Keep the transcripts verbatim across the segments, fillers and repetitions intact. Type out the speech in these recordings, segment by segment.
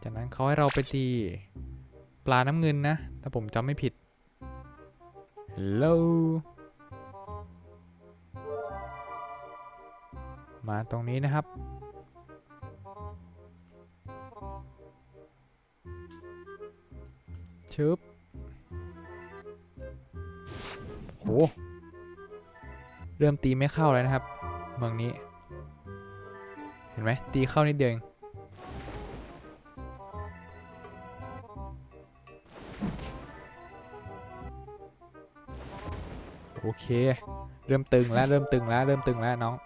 จากนั้นเขาให้เราไปตีปลาน้ำเงินนะถ้าผมจำไม่ผิดฮัลโหลมาตรงนี้นะครับชึบโหเริ่มตีไม่เข้าเลยนะครับเมืองนี้เห็นไหมตีเข้านิดเดียวโอเคเริ่มตึงแล้วเริ่มตึงแล้วเริ่มตึงแล้วน้อง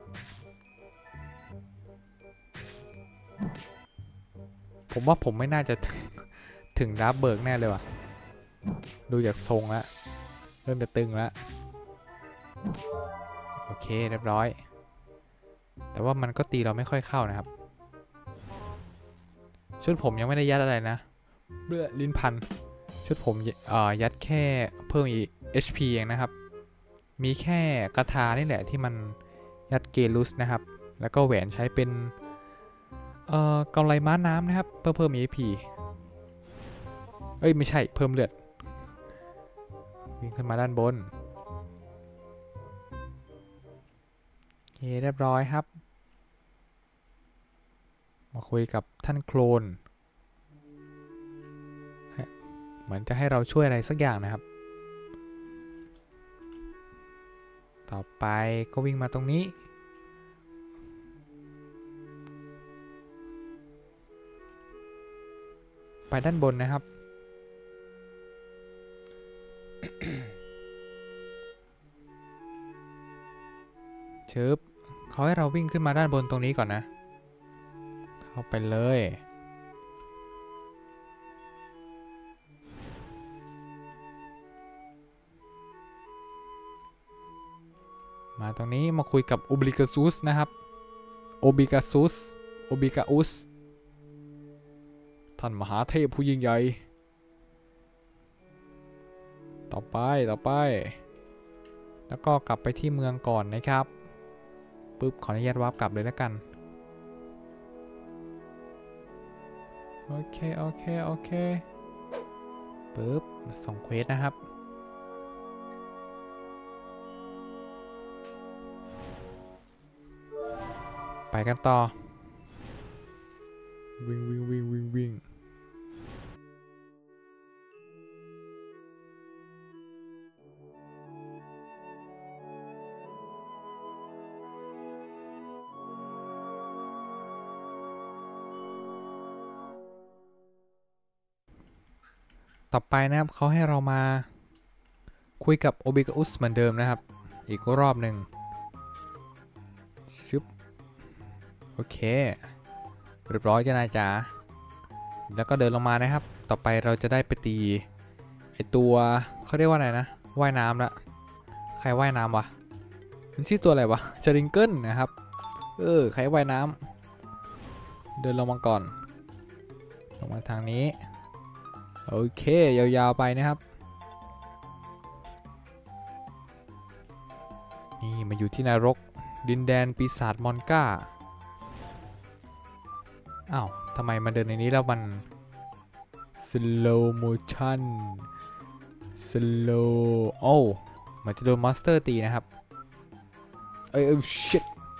ผมว่าผมไม่น่าจะ ถึงดับเบิร์กแน่เลยว่ะดูจากทรงแล้วเริ่มจะตึงแล้วโอเคเรียบร้อยแต่ว่ามันก็ตีเราไม่ค่อยเข้านะครับชุดผมยังไม่ได้ยัดอะไรนะเบื่อลิ้นพันชุดผมเอ่อยัดแค่เพิ่มอีก เอช พี เองนะครับมีแค่กระทานี่แหละที่มันยัดเกลุสนะครับแล้วก็แหวนใช้เป็นเอ่อกำไรม้าน้ำนะครับเพื่อเพิ่ม อี พี เอ้ยไม่ใช่เพิ่มเลือดวิ่งขึ้นมาด้านบนโอเคเรียบร้อยครับมาคุยกับท่านโคลนเหมือนจะให้เราช่วยอะไรสักอย่างนะครับต่อไปก็วิ่งมาตรงนี้ไปด้านบนนะครับ เชิบเขาให้เราวิ่งขึ้นมาด้านบนตรงนี้ก่อนนะเข้าไปเลยมาตรงนี้มาคุยกับโอบิกาซุสนะครับโอบิกาซุสโอบิกาอุสท่านมหาเทพผู้ยิ่งใหญ่ต่อไปต่อไปแล้วก็กลับไปที่เมืองก่อนนะครับปึ๊บขออนุญาตวาร์ปกลับเลยแล้วกันโอเคโอเคโอเคปึ๊บส่งเควสนะครับไปกันต่อวิ่งวิ่งวิ่งวิ่งวิ่งต่อไปนะครับเขาให้เรามาคุยกับโอบิกาอุสเหมือนเดิมนะครับอีกรอบหนึ่งชึบโอเคเรียบร้อยจ้านายจ๋าแล้วก็เดินลงมานะครับต่อไปเราจะได้ไปตีไอตัวเขาเรียกว่าอะไรนะว่ายน้ำละใครว่ายน้ำวะมันชื่อตัวอะไรวะชาริงเกิลนะครับเออใครว่ายน้ำเดินลงมาก่อนลงมาทางนี้โอเคยาวๆไปนะครับนี่มาอยู่ที่นรกดินแดนปีศาจมอนก้าอ้าวทำไมมาเดินในนี้แล้วมัน slow motion slow โอ้เหมือนจะโดนมอนสเตอร์ตีนะครับเอ้ยเอ้ย shit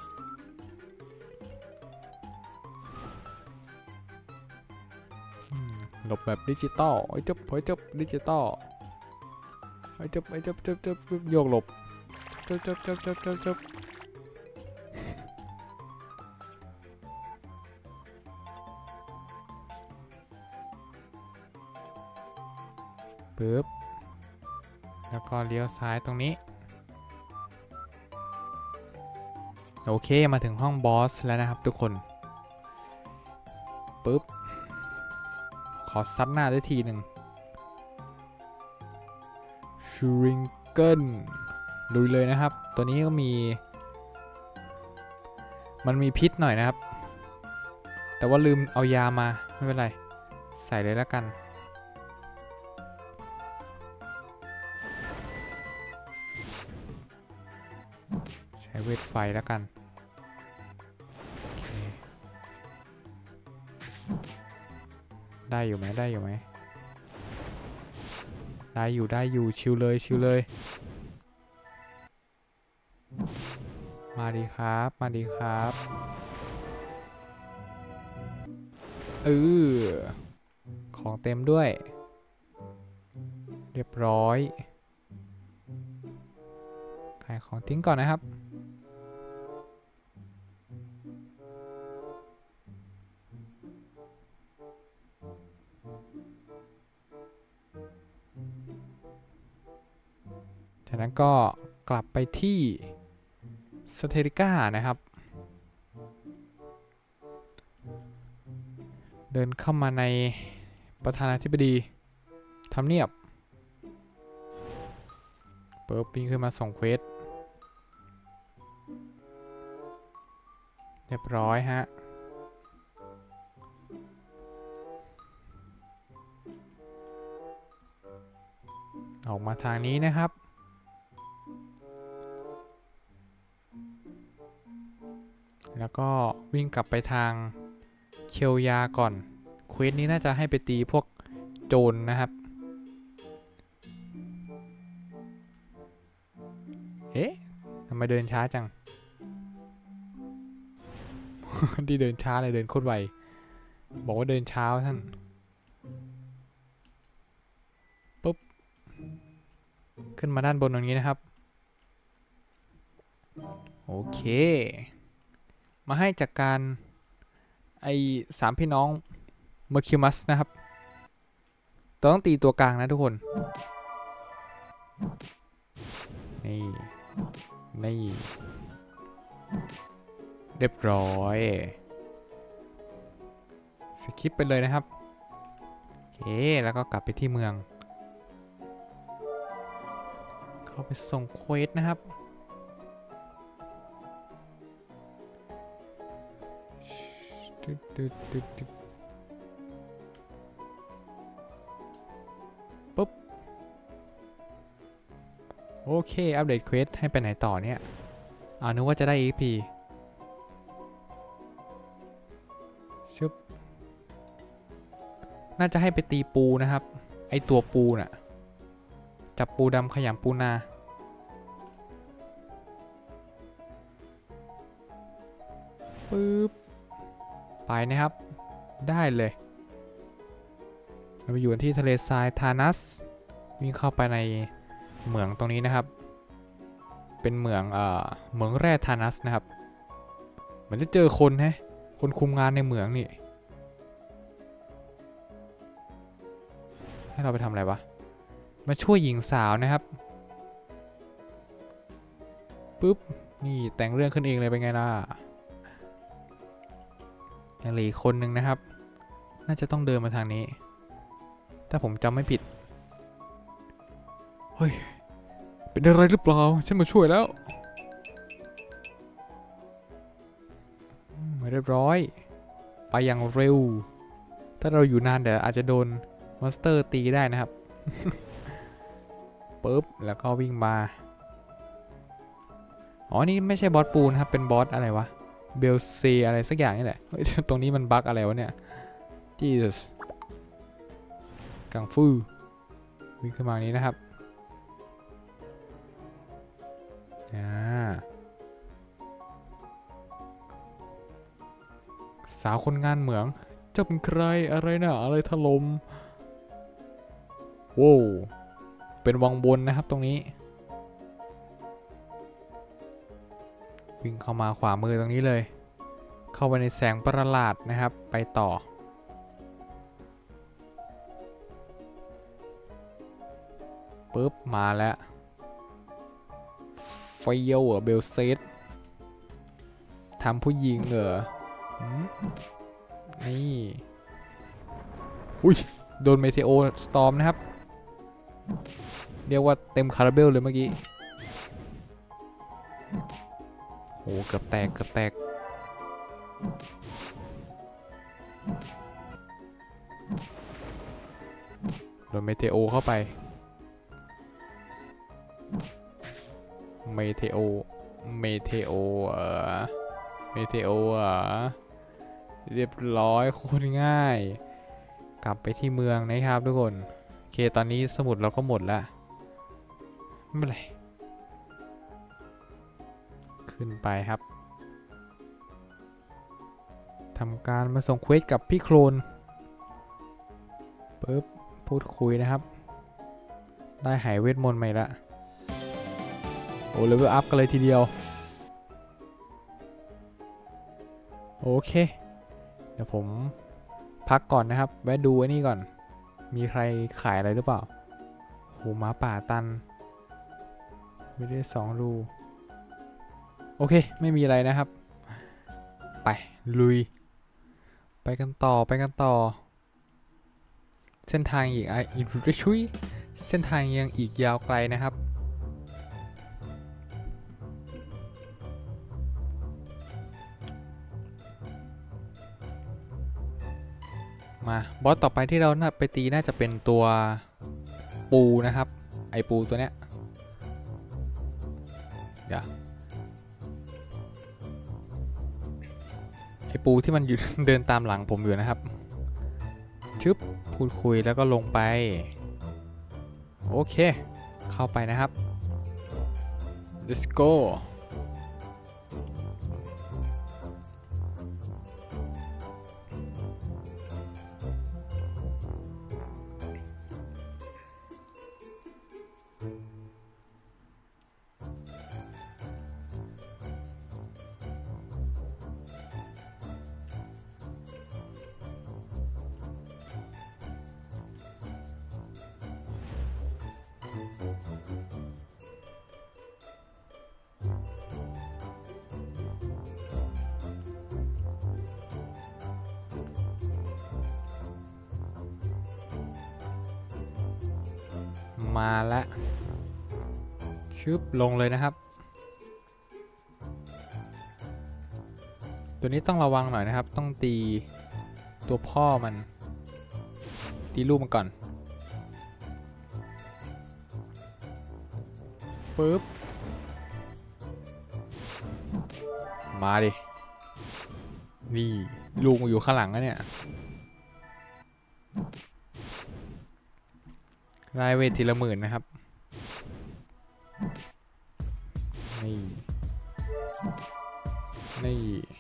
หลบแบบดิจิตอลไอ้เจ็บไอ้เจ็บดิจิตอลไอ้เจ็บไอ้เจ็บเจ็บเจ็บโยกหลบเจ็บเจ็บเจ็บเจ็บเจ็บเจ็บปึ๊บแล้วก็เลี้ยวซ้ายตรงนี้โอเคมาถึงห้องบอสแล้วนะครับทุกคนปึ๊บขอซัดหน้าด้วยทีหนึ่งชูริงเกิลลุยเลยนะครับตัวนี้ก็มีมันมีพิษหน่อยนะครับแต่ว่าลืมเอายามาไม่เป็นไรใส่เลยแล้วกันใช้เวทไฟแล้วกันโอเคได้อยู่ไหมได้อยู่ไหมได้อยู่ได้อยู่ชิวเลยชิวเลยมาดีครับมาดีครับเออของเต็มด้วยเรียบร้อยขายของทิ้งก่อนนะครับจากนั้นก็กลับไปที่สเตริก้านะครับเดินเข้ามาในประธานาธิบดีทำเนียบเปิดปิ้งขึ้นมาส่งเควสเรียบร้อยฮะออกมาทางนี้นะครับแล้วก็วิ่งกลับไปทางเคียวยาก่อนเควสนี้น่าจะให้ไปตีพวกโจร น, นะครับเอ๊ะทำไมเดินช้าจัง ดีเดินช้าเลยเดินโคตรไวบอกว่าเดินเช้าท่านปุ๊บขึ้นมาด้านบนตรงนี้นะครับโอเคมาให้จากการไอสามพี่น้องเมอร์คิวมัสนะครับต้องตีตัวกลางนะทุกคนนี่นี่เรียบร้อยสคิปไปเลยนะครับโอเคแล้วก็กลับไปที่เมืองเข้าไปส่งเควสนะครับปุ๊บโอเคอัปเดตเควสให้ไปไหนต่อเนี่ยอ่านึกว่าจะได้ อี พี ชุบน่าจะให้ไปตีปูนะครับไอตัวปูน่ะจับปูดำขยำปูนาปึ๊บไปนะครับได้เลยเราไปอยู่ที่ทะเลทรายทานัสวิ่งเข้าไปในเหมืองตรงนี้นะครับเป็นเหมืองเอ่อเหมืองแร่ทานัสนะครับเหมือนจะเจอคนฮะคนคุมงานในเหมืองนี่ให้เราไปทำอะไรวะมาช่วยหญิงสาวนะครับปึ๊บนี่แต่งเรื่องขึ้นเองเลยเป็นไงล่ะยังเหลืออีกคนนึงนะครับน่าจะต้องเดินมาทางนี้ถ้าผมจำไม่ผิดเฮ้ยเป็นอะไรหรือเปล่าฉันมาช่วยแล้วเรียบร้อยไปอย่างเร็วถ้าเราอยู่นานเดี๋ยวอาจจะโดนมอนสเตอร์ตีได้นะครับ ปึ๊บแล้วก็วิ่งมาอ๋อนี่ไม่ใช่บอสปูนครับเป็นบอสอะไรวะเบลเซอะไรสักอย่างนี่แหละตรงนี้มันบั๊กอะไรวะเนี่ยจีซัสกังฟูวิ่งขึ้นมานี้นะครับอ่าสาวคนงานเหมืองเจ้าเป็นใครอะไรนะอะไรถล่มโว้วเป็นวังบนนะครับตรงนี้วิ่งเข้ามาขวามือตรงนี้เลยเข้าไปในแสงประหลาดนะครับไปต่อปึ๊บมาแล้วไฟเอลเบลเซตทำผู้หญิงเหรอนี่อุ้ยโดนเมเทโอสตอร์มนะครับเรียกว่าเต็มคาราเบลเลยเมื่อกี้โอ้เกือบแตกเกือบแตกโดนเมเทโอเข้าไปเมเทโอเมเทโอเอ่อเมเทโออ่ะเรียบร้อยโคตรง่ายกลับไปที่เมืองนะครับทุกคนโอเคตอนนี้สมุดเราก็หมดแล้วไม่เป็นไรขึ้นไปครับทำการมาส่งเควสกับพี่โคลนปึ๊บพูดคุยนะครับได้หายเวทมนต์ใหม่ละโอ้เลเวลอัพกันเลยทีเดียวโอเคเดี๋ยวผมพักก่อนนะครับแวะดูไอ้นี่ก่อนมีใครขายอะไรหรือเปล่าโหหมาป่าตันไม่ได้สองรูโอเคไม่มีอะไรนะครับไปลุยไปกันต่อไปกันต่อเส้นทางอีกอ่ะอีกชุยเส้นทางยังอีกยาวไกลนะครับมาบอสต่อไปที่เราน่าไปตีน่าจะเป็นตัวปูนะครับไอปูตัวเนี้ยเดี๋ยวไอปูที่มันอยู่ เดินตามหลังผมอยู่นะครับชึบพูดคุยแล้วก็ลงไปโอเคเข้าไปนะครับ let's goมาแล้วชึบลงเลยนะครับตัวนี้ต้องระวังหน่อยนะครับต้องตีตัวพ่อมันตีลูกมันก่อนปึ๊บมาดินี่ลูกมันอยู่ข้างหลังนะเนี่ยรายเวททีละหมื่นนะครับนี่นี่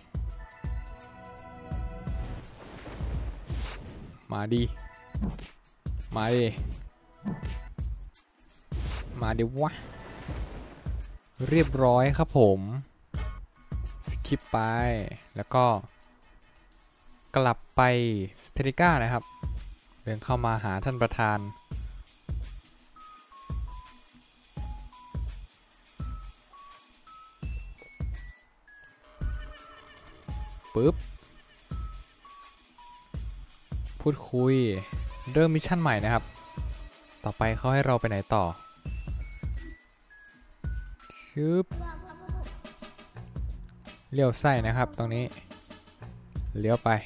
มาดิมาดิมาดิวะเรียบร้อยครับผมสคิปไปแล้วก็กลับไปสเตริก้านะครับเดินเข้ามาหาท่านประธานปึ๊บพูดคุยเริ่มมิชชั่นใหม่นะครับต่อไปเขาให้เราไปไหนต่อชึบเลี้ยวไส้นะครับตรงนี้เลี้ยวไป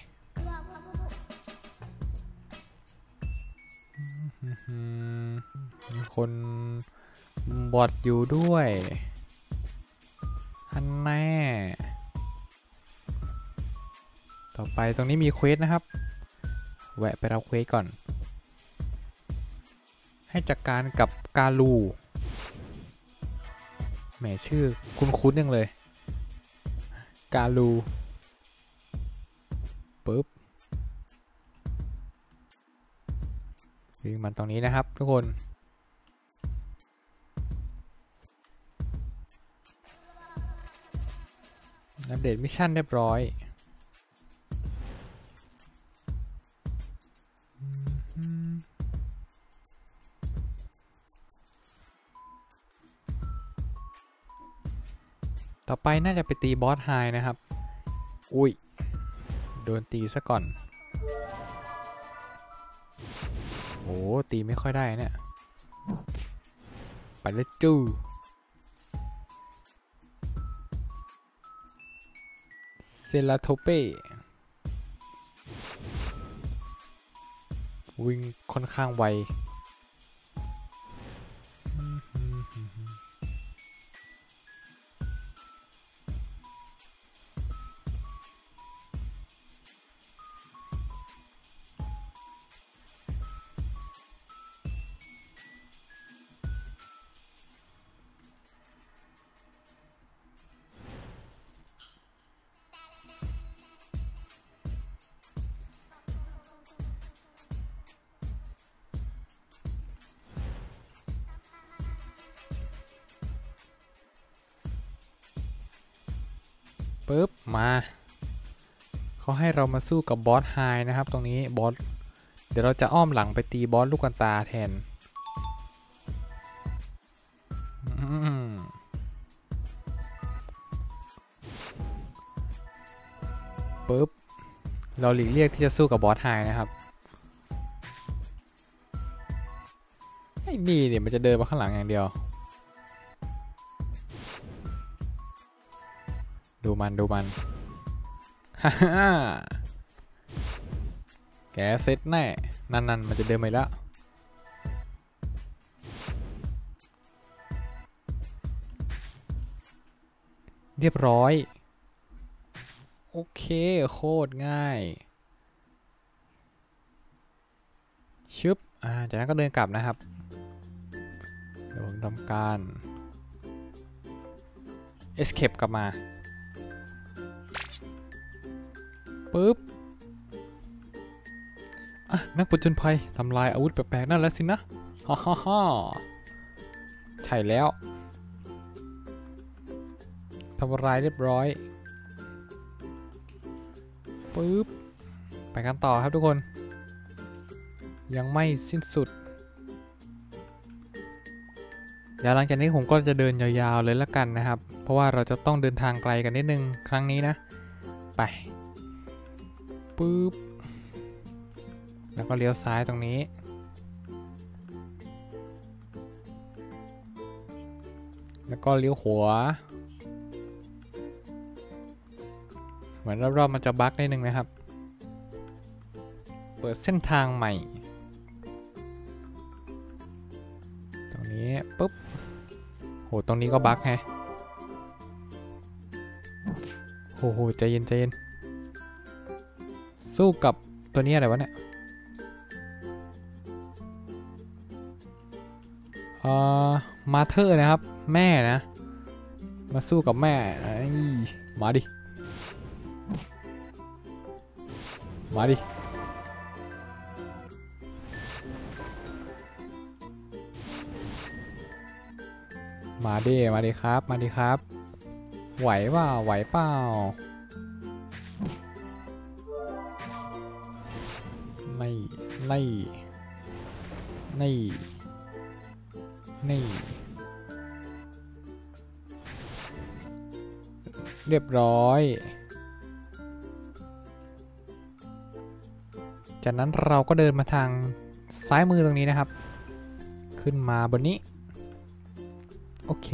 มีคนบอทอยู่ด้วยฮันแน่ต่อไปตรงนี้มีเควสนะครับแวะไปรับเควสก่อนให้จัด ก, การกับกาลูแหมชื่อคุ้นๆยังเลยกาลูปึ๊บวิ่งมันตรงนี้นะครับทุกคนอัปเดตมิชชั่นเรียบร้อยต่อไปน่าจะไปตีบอสไฮนะครับอุ้ยโดนตีซะก่อนโอ้ตีไม่ค่อยได้เนี่ยไปเลยจู้เซราโทเป้วิ่งค่อนข้างไวปึ๊บมาเขาให้เรามาสู้กับบอสไฮนะครับตรงนี้บอสเดี๋ยวเราจะอ้อมหลังไปตีบอสลูกกันตาแทนปึ๊บเราหลีกเลี่ยงที่จะสู้กับบอสไฮนะครับไอ้นี่เนี่ยมันจะเดินมาข้างหลังอย่างเดียวดูมันดูมันฮ่าฮ่าแกเซ็ตแน่นั่นนั่นมันจะเดินไปแล้วเรียบร้อยโอเคโคตรง่ายชึบอ่าจากนั้นก็เดินกลับนะครับเดี๋ยวผมทำการ escape กลับมาปึ๊บอ่ะนักผจญภัยทำลายอาวุธแปลกๆนั่นแล้วสินะฮ่าฮ่าฮ่าใช่แล้วทำลายเรียบร้อยปึ๊บไปกันต่อครับทุกคนยังไม่สิ้นสุดเดี๋ยวหลังจากนี้ผมก็จะเดินยาวๆเลยละกันนะครับเพราะว่าเราจะต้องเดินทางไกลกันนิดนึงครั้งนี้นะไปปึ๊บแล้วก็เลี้ยวซ้ายตรงนี้แล้วก็เลี้ยวขวาเหมือนรอบๆมันจะบั๊กนิดนึงนะครับเปิดเส้นทางใหม่ตรงนี้ปุ๊บโหตรงนี้ก็บั๊กแฮะโหโหใจเย็นใจเย็นสู้กับตัวนี้อะไรวะเนี่ยเอ่อมาเธอร์นะครับแม่นะมาสู้กับแม่มาดิมาดิมาดิมาดิครับมาดิครับไหวเปล่าไหวเปล่าไม่ไม่ไม่นี่เรียบร้อยจากนั้นเราก็เดินมาทางซ้ายมือตรงนี้นะครับขึ้นมาบนนี้โอเค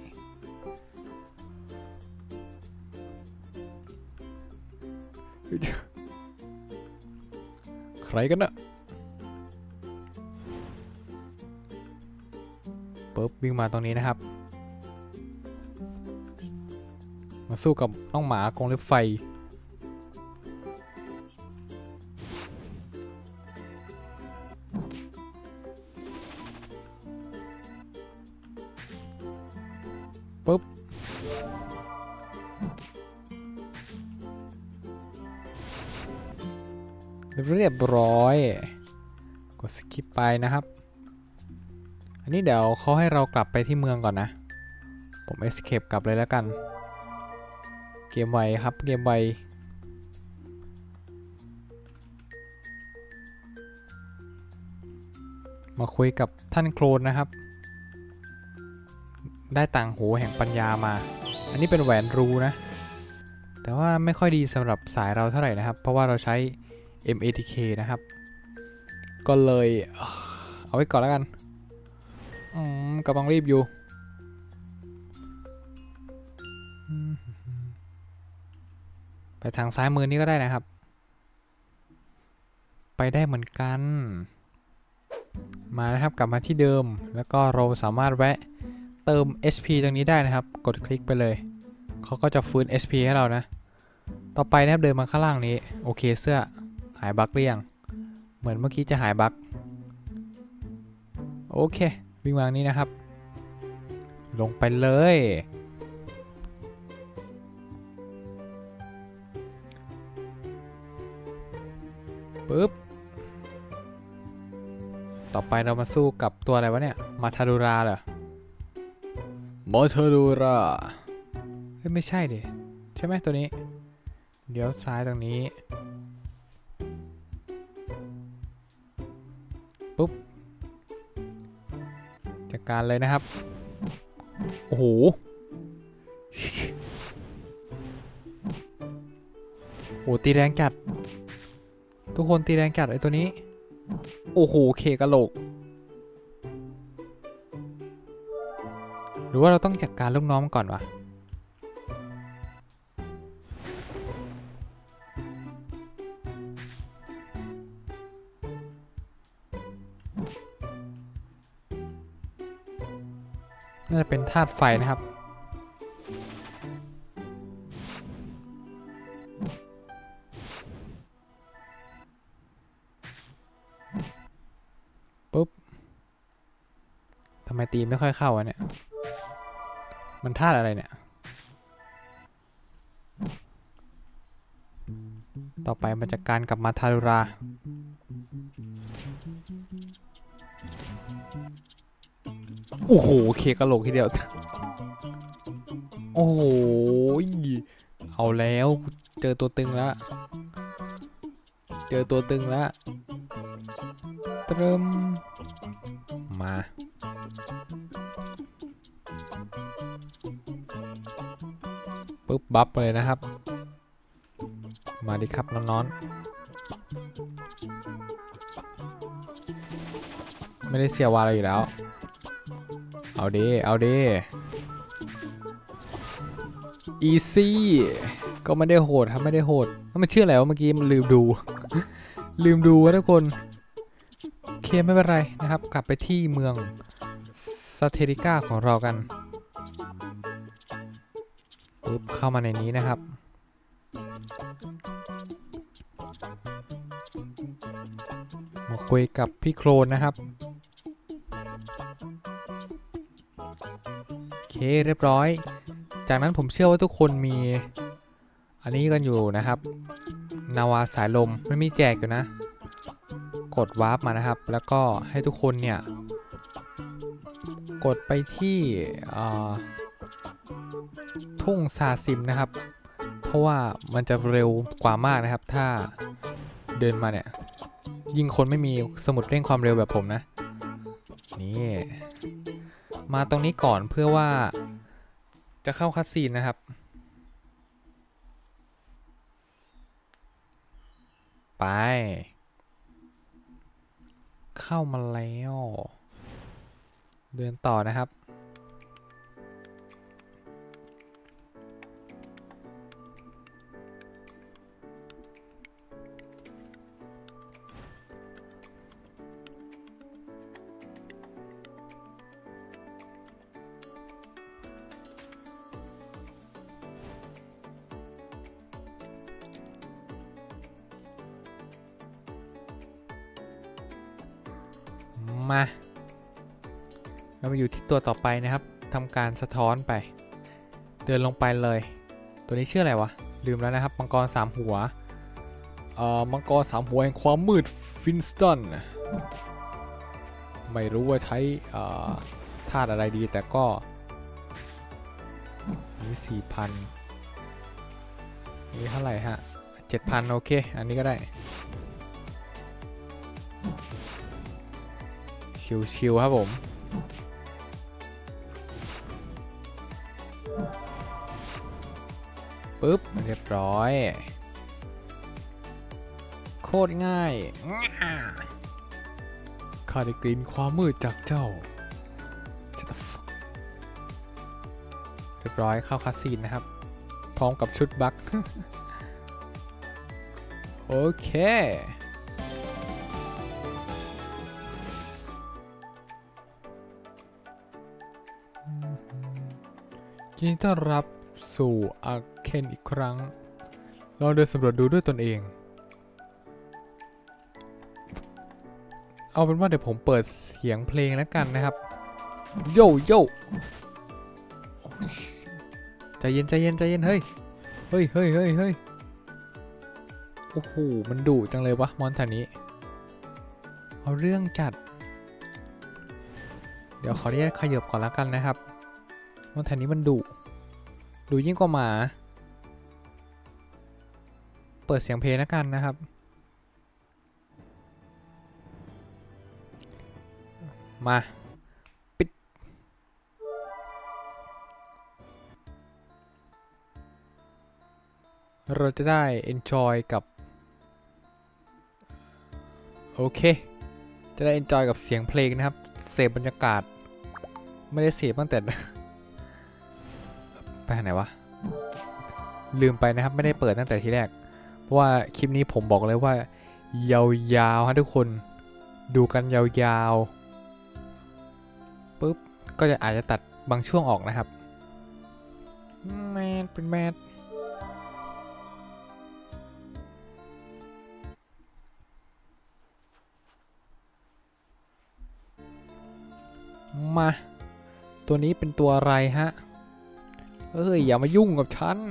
ใครกันนะปุ๊บวิ่งมาตรงนี้นะครับมาสู้กับน้องหมากรงเล็บไฟปุ๊บเรียบร้อยกดสคิปไปนะครับอันนี้เดี๋ยวเขาให้เรากลับไปที่เมืองก่อนนะผม escape กลับเลยแล้วกันเกมไวครับเกมไวมาคุยกับท่านโคลนนะครับได้ต่างหูแห่งปัญญามาอันนี้เป็นแหวนรูนะแต่ว่าไม่ค่อยดีสำหรับสายเราเท่าไหร่นะครับเพราะว่าเราใช้ เอ็ม เอ ที เค นะครับก็เลยเอาไว้ก่อนแล้วกันอืมกำลังรีบอยู่ไปทางซ้ายมือนี้ก็ได้นะครับไปได้เหมือนกันมานะครับกลับมาที่เดิมแล้วก็เราสามารถแวะเติม เอช พี ตรงนี้ได้นะครับกดคลิกไปเลยเขาก็จะฟื้น เอช พี ให้เรานะต่อไปนะครับเดินมาข้างล่างนี้โอเคเสื้อหายบั๊กหรือยังเหมือนเมื่อกี้จะหายบั๊กโอเควิ่งมานี้นะครับลงไปเลยปึ๊บต่อไปเรามาสู้กับตัวอะไรวะเนี่ยมาทาดูราเหรอมาทาดูราเฮ้ยไม่ใช่ดิใช่ไหมตัวนี้เดี๋ยวซ้ายตรงนี้ปุ๊บจัดการเลยนะครับโอ้โหโอ้ตีแรงจัดทุกคนตีแรงจัดไอ้ตัวนี้โอ้โหเคกะโหลกหรือว่าเราต้องจัดการลูกน้องก่อนวะน่าจะเป็นธาตุไฟนะครับปุ๊บทำไมตีไม่ค่อยเข้าอ่ะเนี่ยมันธาตุอะไรเนี่ยต่อไปมันจะการกลับมาทารุราโอ้โหเคกะโหลกทีเดียวโอ้โหเอาแล้วเจอตัวตึงแล้วเจอตัวตึงแล้วเติมมาปึ๊บบัฟเลยนะครับมาดิครับน้องๆไม่ได้เสียวาอะไรอยู่แล้วเอาดิเอาดิอีซี่ก็ไม่ได้โหดครับไม่ได้โหดมันชื่ออะไรวะเมื่อกี้มันลืมดู ลืมดูวะทุกคนโอเคไม่เป็นไรนะครับกลับไปที่เมืองซาเทริก้าของเรากันปุ๊บเข้ามาในนี้นะครับมาคุยกับพี่โคลนนะครับโอเคเรียบร้อยจากนั้นผมเชื่อว่าทุกคนมีอันนี้กันอยู่นะครับนาวาสายลมไม่มีแจกอยู่นะกดวาร์ปมานะครับแล้วก็ให้ทุกคนเนี่ยกดไปที่ทุ่งซาซิมนะครับเพราะว่ามันจะเร็วกว่ามากนะครับถ้าเดินมาเนี่ยยิงคนไม่มีสมุดเร่งความเร็วแบบผมนะนี่มาตรงนี้ก่อนเพื่อว่าจะเข้าคัสซีนนะครับไปเข้ามาแล้วเดินต่อนะครับมาเรามาอยู่ที่ตัวต่อไปนะครับทำการสะท้อนไปเดินลงไปเลยตัวนี้ชื่ออะไรวะลืมแล้วนะครับมังกรสามหัวเอ่อมังกรสามหัวแห่งความมืดฟินสตันไม่รู้ว่าใช้ธาตุอะไรดีแต่ก็นี่สี่พันนี่เท่าไหร่ฮะเจ็ดพันโอเคอันนี้ก็ได้ชิวๆครับผมปึ๊บเรียบร้อยโคตรง่ายข้าได้กลิ่นความมืดจากเจ้าเรียบร้อยเข้าคัสซีนนะครับพร้อมกับชุดบัค โอเคยินดีต้อนรับสู่อาร์เคนอีกครั้งลองเดินสำรวจดูด้วยตนเองเอาเป็นว่าเดี๋ยวผมเปิดเสียงเพลงแล้วกันนะครับโยโย่ใจเย็นใจเย็นใจเย็นเฮ้ยเฮ้ยเฮ้ยเฮ้ยเฮ้ยโอ้โหมันดุจังเลยวะมอนแถวนี้เอาเรื่องจัดเดี๋ยวขออนุญาตขยับก่อนแล้วกันนะครับมอนแถวนี้มันดุดุยิ่งกว่าหมาเปิดเสียงเพลงแล้วกันนะครับมาปิดเราจะได้ enjoy กับโอเคจะได้ enjoy กับเสียงเพลงนะครับเสพบรรยากาศไม่ได้เสพตั้งแต่ไปทางไหนวะลืมไปนะครับไม่ได้เปิดตั้งแต่ทีแรกเพราะว่าคลิปนี้ผมบอกเลยว่ายาวๆฮะทุกคนดูกันยาวๆปุ๊บก็จะอาจจะตัดบางช่วงออกนะครับแมทเป็นแมทมาตัวนี้เป็นตัวอะไรฮะเอ้ยอย่ามายุ่งกับฉัน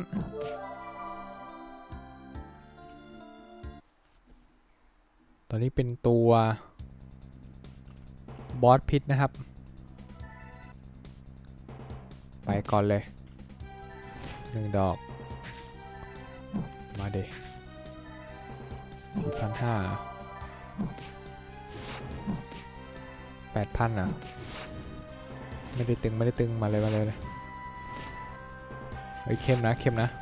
ตัวนี้เป็นตัวบอสพิษนะครับไปก่อนเลยหนึ่งดอกมาเดสี่พันห้าแปดพันอ่ะไม่ได้ตึงไม่ได้ตึงมาเลยมาเลยเลยเฮ้ยเข้มนะเข้มนะ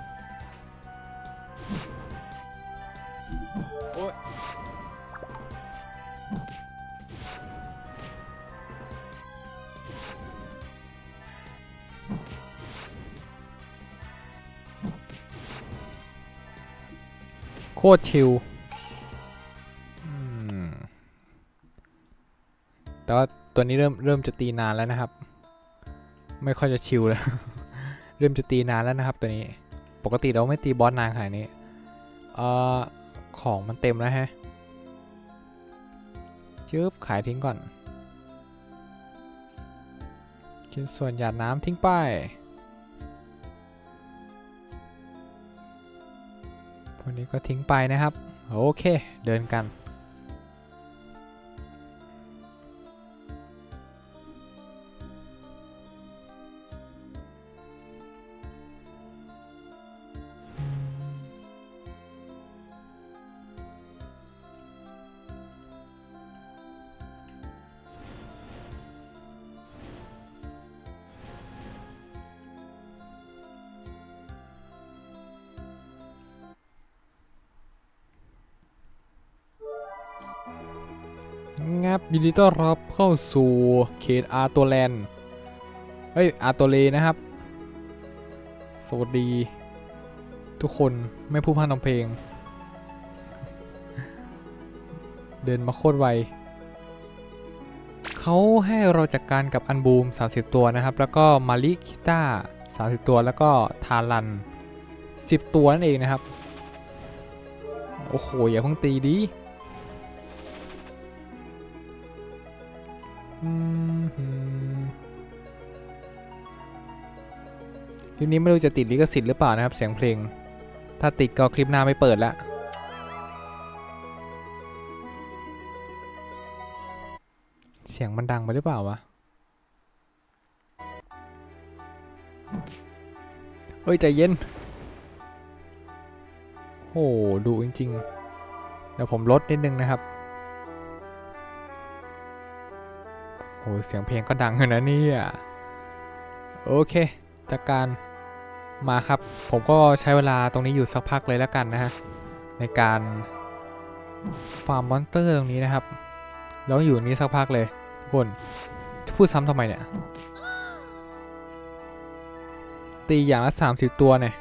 โอ้ยโคตรชิลแต่ว่าตัวนี้เริ่มเริ่มจะตีนานแล้วนะครับไม่ค่อยจะชิลแล้ว เริ่มจะตีนานแล้วนะครับตัวนี้ปกติเราไม่ตีบอสนานขนาดนี้เอ่อของมันเต็มแล้วฮะจึ๊บขายทิ้งก่อนชิ้นส่วนหยาดน้ำทิ้งไปพวกนี้ก็ทิ้งไปนะครับโอเคเดินกันงับยินดีต้อนรับเข้าสู่เขตอาร์ตัวแลนด์เฮ้ยอาร์ตัวเลนะครับสวัสดีทุกคนไม่พูดพร่ำทำเพลงเดินมาโคตรไวเขาให้เราจัดการกับอันบูมสามสิบตัวนะครับแล้วก็มาริคิต้าสามสิบตัวแล้วก็ทารันสิบตัวนั่นเองนะครับโอ้โหอย่าเพิ่งตีดิคลิปนี้ไม่รู้จะติดลิขสิทธิ์หรือเปล่านะครับเสียงเพลงถ้าติดก็คลิปหน้าไม่เปิดละเสียงมันดังไปหรือเปล่าวะเฮ้ยใจเย็นโอ้ดูจริงๆเดี๋ยวผมลดนิดนึงนะครับโอ้เสียงเพลงก็ดังนะเนี่ยโอเคจากการมาครับผมก็ใช้เวลาตรงนี้อยู่สักพักเลยแล้วกันนะฮะในการฟาร์มมอนสเตอร์ตรงนี้นะครับแล้วอยู่นี้สักพักเลยทุกคนพูดซ้ำทำไมเนี่ยตีอย่างละสามสิบตัวเนี่ย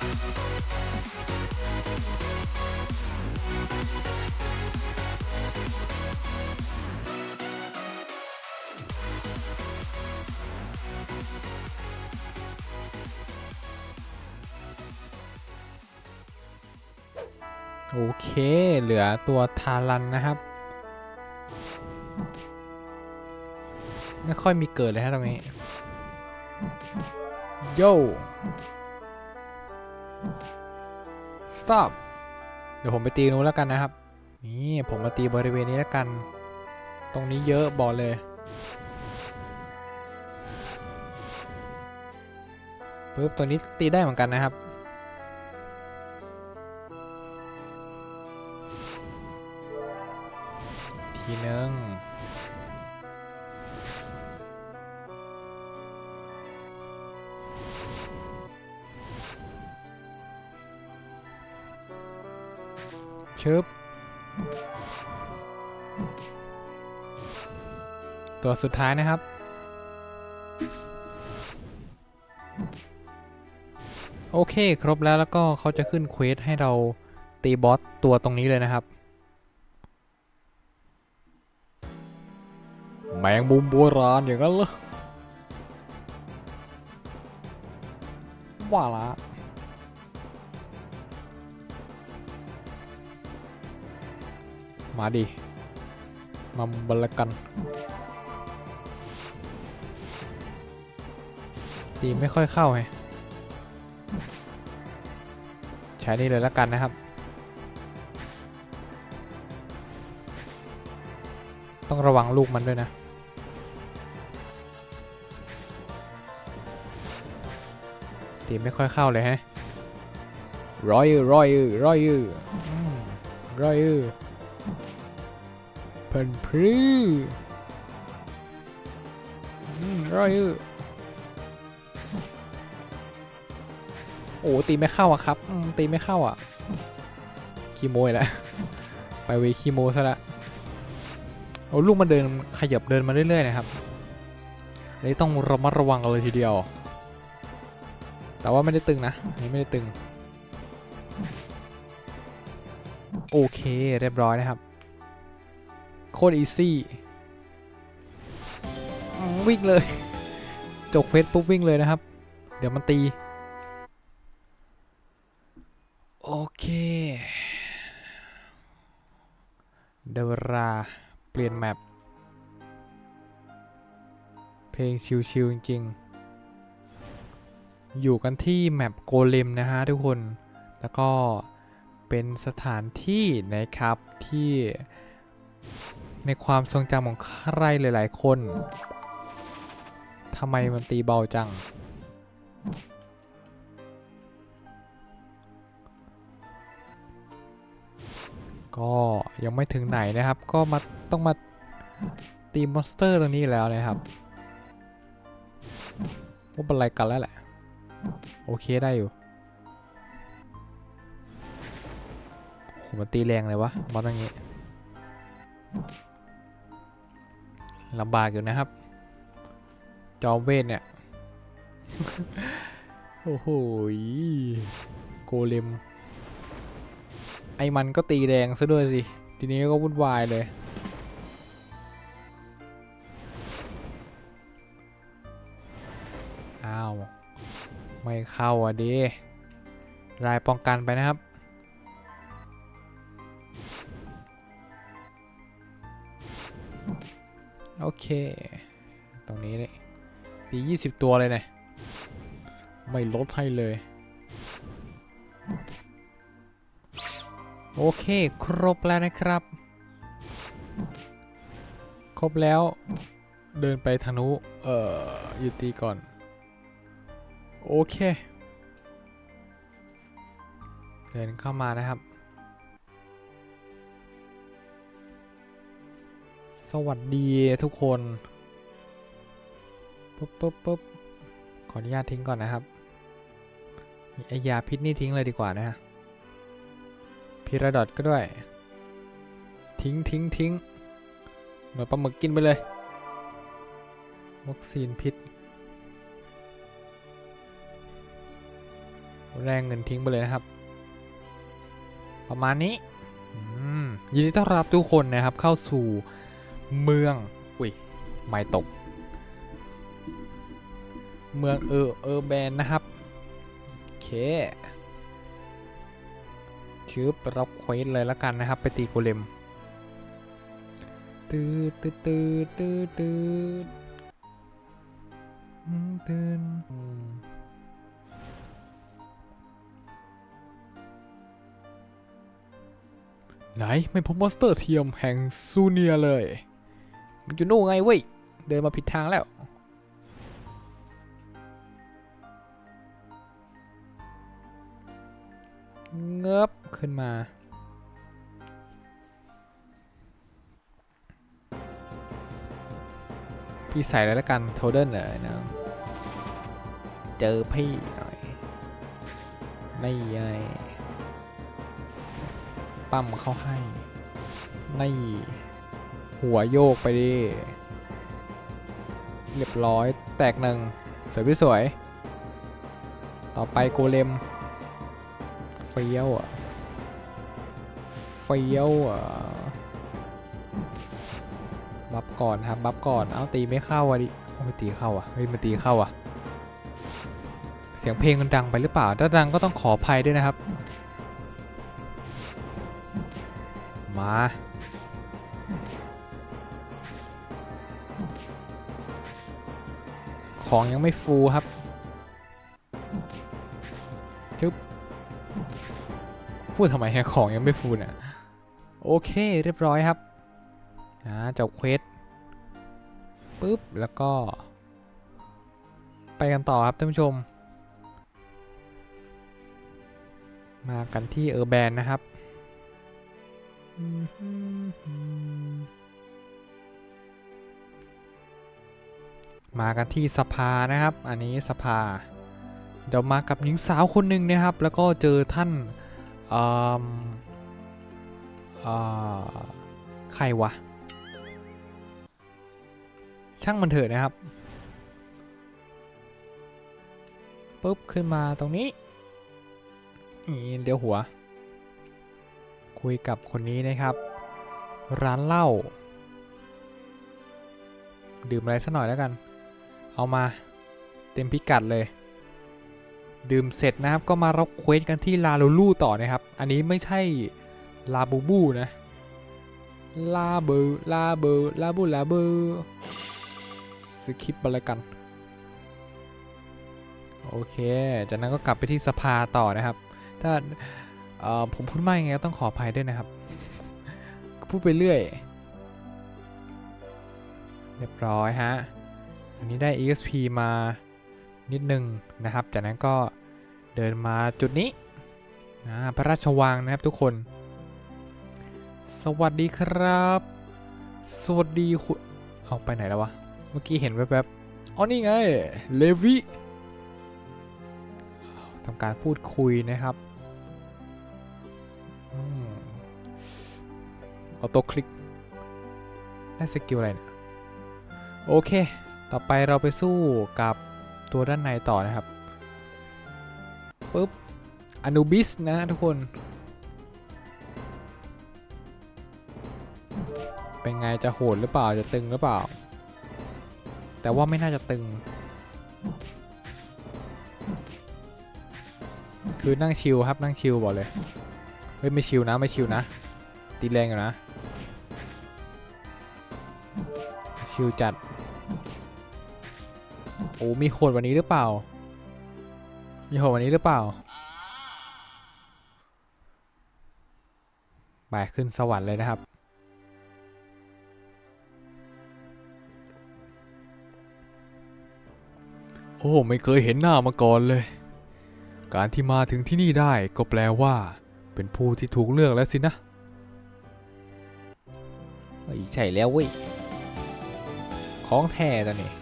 โอเคเหลือตัวทารันนะครับไม่ค่อยมีเกิดเลยฮะตรงนี้โย่ stop เดี๋ยวผมไปตีนู้นแล้วกันนะครับนี่ผมมาตีบริเวณนี้แล้วกันตรงนี้เยอะบอกเลยปึ๊บตัวนี้ตีได้เหมือนกันนะครับทีนึงชึบตัวสุดท้ายนะครับโอเคครบแล้วแล้วก็เขาจะขึ้นเควสให้เราตีบอสตัวตรงนี้เลยนะครับแมงมุมโบราณอย่างนั้นเหรอว่าละมาดิมาบลกันตีไม่ค่อยเข้าไงใช้นี่เลยแล้วกันนะครับต้องระวังลูกมันด้วยนะตีไม่ค่อยเข้าเลยฮะรอยรอยรอยรอยเพิ่นพรื้รอยโอ้ตีไม่เข้าอะครับตีไม่เข้าอะคีโมยแล้วไปเวคีโมซะละโอ้ลูกมันเดินขยับเดินมาเรื่อยๆนะครับอันนี้ต้องระมัดระวังกันเลยทีเดียวแต่ว่าไม่ได้ตึงนะนี่ไม่ได้ตึงโอเคเรียบร้อยนะครับโคตรอีซี่วิ่งเลยจบเควสปุ๊บวิ่งเลยนะครับเดี๋ยวมันตีโอเคเดวราเปลี่ยนแมปเพลงชิลๆจริงๆอยู่กันที่แมปโกเลมนะฮะทุกคนแล้วก็เป็นสถานที่นะครับที่ในความทรงจำของใครหลายๆคนทำไมมันตีเบาจังก็ยังไม่ถึงไหนนะครับก็มาต้องมาตีมอนสเตอร์ตรงนี้แล้วนะครับว่าเป็นไรกันแล้วแหละโอเคได้อยู่โหมันตีแรงเลยวะมอนอย่างงี้ลำบากอยู่นะครับจอมเวทเนี่ย โอ้โหโกเลมไอ้มันก็ตีแดงซะด้วยสิทีนี้ก็วุ่นวายเลยอ้าวไม่เข้าอ่ะดิรายป้องกันไปนะครับโอเคตรงนี้เลยตียี่สิบตัวเลยเนี่ยไม่ลดให้เลยโอเคครบแล้วนะครับครบแล้วเดินไปทางนู้นเอ่อหยุดตีก่อนโอเคเดินเข้ามานะครับสวัสดีทุกคนปุ๊บปุ๊บปุ๊บขออนุญาตทิ้งก่อนนะครับไอยาพิษนี่ทิ้งเลยดีกว่านะฮะพิราดอทก็ด้วยทิ้งทิ้งทิ้งหน่วยปลาหมึกกินไปเลยวัคซีนพิษแรงเงินทิ้งไปเลยนะครับประมาณนี้ยินดีต้อนรับทุกคนนะครับเข้าสู่เมืองอุ้ยไม่ตกเมืองเออเออแบนนะครับโอเคชืบรับเควสเลยแล้วกันนะครับไปตีโกเลมตืดตืดตืดตืดตืดตืดไหนไม่พบมอนสเตอร์เทียมแห่งซูเนียเลยมันอยู่นู่นไงเว้ยเดินมาผิดทางแล้วเงือบขึ้นมาพี่ใส่แล้วละกันโทเดิลเลยนะเจอพี่หน่อยไม่ไงปั้มเข้าให้ไม่หัวโยกไปดิเรียบร้อยแตกหนึ่งสวยพี่สวยต่อไปโกเลมเฟี้ยวอ่ะเฟี้ยวอ่ะบัฟก่อนครับบัฟก่อนเอาตีไม่เข้าอ่ะดิไม่ตีเข้าอ่ะเฮ้ยมาตีเข้าอ่ะเสียงเพลงมันดังไปหรือเปล่าถ้าดังก็ต้องขออภัยด้วยนะครับมาของยังไม่ฟูครับจึ๊บพูดทำไมแฮะของยังไม่ฟูเนี่ยโอเคเรียบร้อยครับนะจบเควสปุ๊บแล้วก็ไปกันต่อครับท่านผู้ชมมากันที่เออร์แบนนะครับมากันที่สภานะครับอันนี้สภาเดี๋ยวมากับหญิงสาวคนหนึ่งนะครับแล้วก็เจอท่านใครวะช่างมันเถอะนะครับปุ๊บขึ้นมาตรงนี้นี่เดี๋ยวหัวคุยกับคนนี้นะครับร้านเหล้าดื่มอะไรสักหน่อยแล้วกันเอามาเต็มพิกัดเลยดื่มเสร็จนะครับก็มารับเควสกันที่ลาลูลูต่อนะครับอันนี้ไม่ใช่ลาบูบูนะลาเบอร์ลาเบอร์ลาบูลาเบอร์สคิปอะไรกันโอเคจากนั้นก็กลับไปที่สภาต่อนะครับถ้าผมพูดไม่ไงก็ต้องขออภัยด้วยนะครับพูดไปเรื่อยเรียบร้อยฮะอันนี้ได้ อี เอ็กซ์ พี มานิดนึงนะครับจากนั้นก็เดินมาจุดนี้นะพระราชวังนะครับทุกคนสวัสดีครับสวัสดีคุณเอาไปไหนแล้ววะเมื่อกี้เห็นแวบๆอ๋อนี่ไงเลวิทำการพูดคุยนะครับออโต้คลิกได้สกิลอะไรเนี่ยโอเคต่อไปเราไปสู้กับตัวด้านในต่อนะครับปุ๊บอนูบิสนะทุกคนเป็นไงจะโหดหรือเปล่าจะตึงหรือเปล่าแต่ว่าไม่น่าจะตึงคือนั่งชิลครับนั่งชิลบอกเลยเฮ้ยไม่ชิลนะไม่ชิลนะตีแรงอยู่นะชิลจัดโอ้มีโหดวันนี้หรือเปล่ามีโหดวันนี้หรือเปล่าบ่ายขึ้นสวรรค์เลยนะครับโอ้ไม่เคยเห็นหน้ามาก่อนเลยการที่มาถึงที่นี่ได้ก็แปลว่าเป็นผู้ที่ถูกเลือกแล้วสินะไม่ใช่แล้วเว้ยของแท้ตัวนี้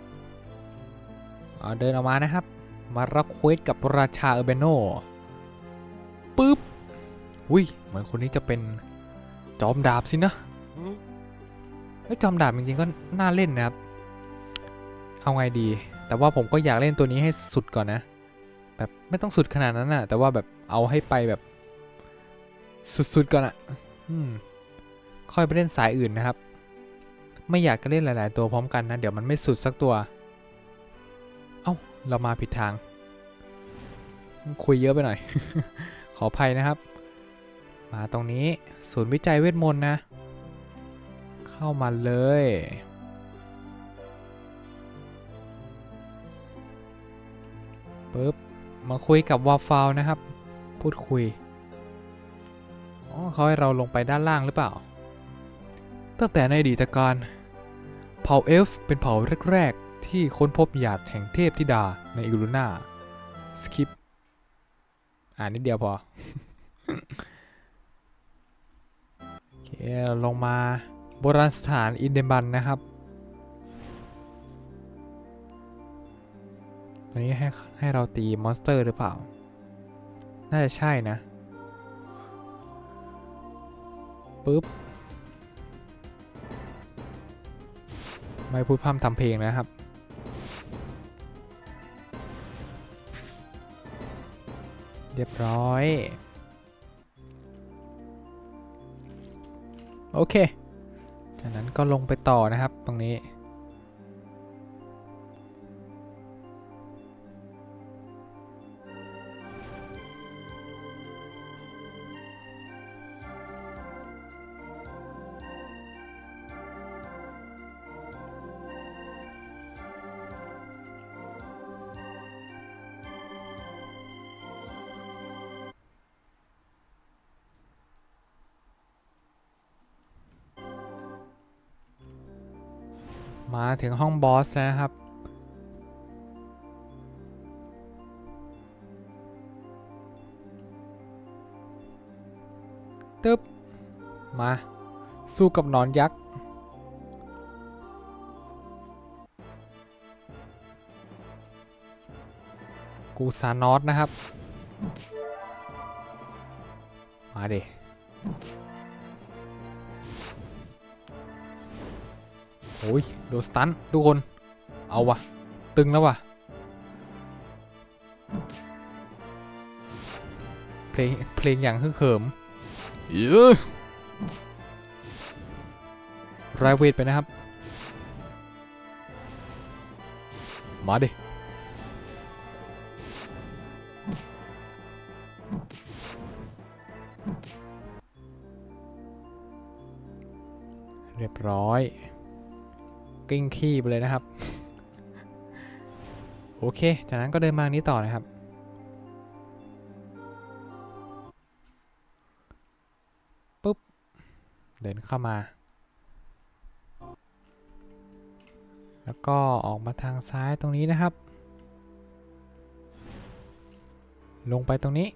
เดินออกมานะครับมารับเควสกับราชาเออร์เบโนปึ๊บอุ้ยเหมือนคนนี้จะเป็นจอมดาบสินะไอ้จอมดาบจริงๆก็น่าเล่นนะครับเอาไงดีแต่ว่าผมก็อยากเล่นตัวนี้ให้สุดก่อนนะแบบไม่ต้องสุดขนาดนั้นนะแต่ว่าแบบเอาให้ไปแบบสุดๆก่อนอะอืมค่อยไปเล่นสายอื่นนะครับไม่อยากจะเล่นหลายๆตัวพร้อมกันนะเดี๋ยวมันไม่สุดสักตัวเอ้าเรามาผิดทางคุยเยอะไปหน่อย ขออภัยนะครับมาตรงนี้ศูนย์วิจัยเวทมนต์นะเข้ามาเลยปึ๊บมาคุยกับวาฟาวนะครับพูดคุยอ๋อเขาให้เราลงไปด้านล่างหรือเปล่าตั้งแต่ในอดีตการเผ่าเอลฟ์เป็นเผ่าแรกๆที่ค้นพบหยาดแห่งเทพธิดาในอิลูน่าสคิปอ่านนิดเดียวพอ โอเคลงมาโบราณสถานอินเดบันนะครับตอนนี้ให้ให้เราตีมอนสเตอร์หรือเปล่าน่าจะใช่นะปึ๊บไม่พูดพร่ำทำเพลงนะครับเรียบร้อยโอเคจากนั้นก็ลงไปต่อนะครับตรงนี้มาถึงห้องบอสแล้วนะครับตึ๊บมาสู้กับหนอนยักษ์กูซานอสนะครับมาดิโอ้ยโดนสตันทุกคนเอาวะตึงแล้ววะเพลงเพลงอย่างฮึ่งเหิมเยอะไรเวทไปนะครับมาดิเรียบร้อยกิ้งขี้ไปเลยนะครับโอเคจากนั้นก็เดินมานี้ต่อนะครับปุ๊บเดินเข้ามาแล้วก็ออกมาทางซ้ายตรงนี้นะครับลงไปตรงนี้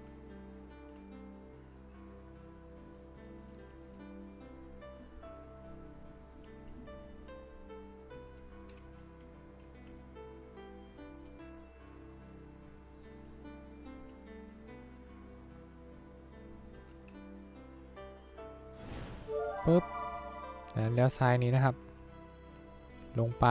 ปุ๊บแล้วเลี้ยวซ้ายนี้นะครับลงไป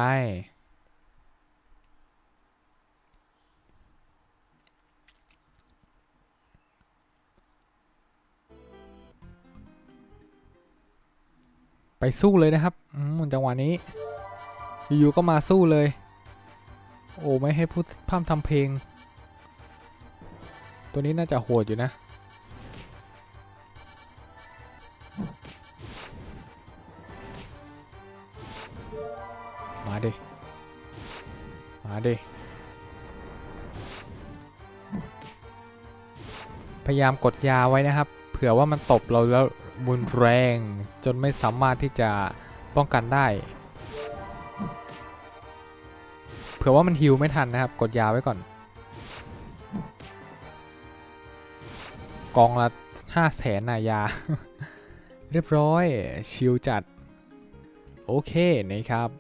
ไปสู้เลยนะครับอืมจังหวะนี้อยู่ๆก็มาสู้เลยโอ้ไม่ให้พูดพร่ำทำเพลงตัวนี้น่าจะโหดอยู่นะมาดิมาดิพยายามกดยาไว้นะครับเผื่อว่ามันตบเราแล้วรุนแรงจนไม่สามารถที่จะป้องกันได้เผื่อว่ามันฮิวไม่ทันนะครับกดยาไว้ก่อนกองละห้าแสนนายา เรียบร้อยชิลจัดโอเคนะครับ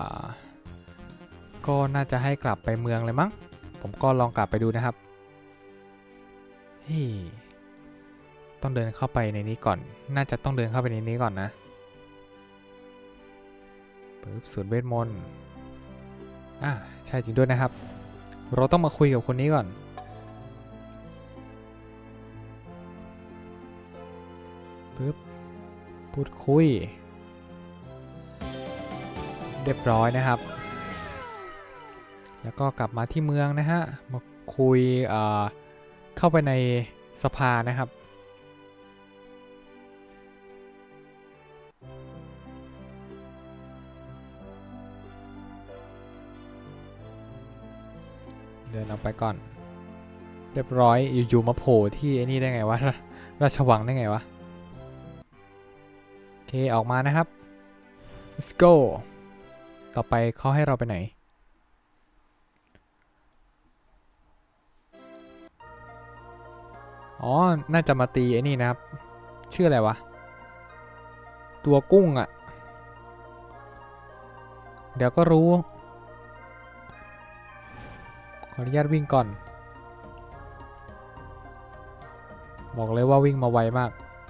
ก็น่าจะให้กลับไปเมืองเลยมั้งผมก็ลองกลับไปดูนะครับเฮ้ยต้องเดินเข้าไปในนี้ก่อนน่าจะต้องเดินเข้าไปในนี้ก่อนนะปึ๊บศูนย์เวทมนต์อ่ะใช่จริงด้วยนะครับเราต้องมาคุยกับคนนี้ก่อนปึ๊บพูดคุยเรียบร้อยนะครับแล้วก็กลับมาที่เมืองนะฮะมาคุยเอ่อเข้าไปในสภานะครับเดินออกไปก่อนเรียบร้อยอยู่ๆมาโผล่ที่ไอ้นี่ได้ไงวะราชวังได้ไงวะโอเคออกมานะครับ let's go ต่อไปเขาให้เราไปไหนอ๋อน่าจะมาตีไอ้นี่นะครับชื่ออะไรวะตัวกุ้งอะ่ะเดี๋ยวก็รู้ขออนุญาตวิ่งก่อนบอกเลยว่าวิ่งมาไวมาก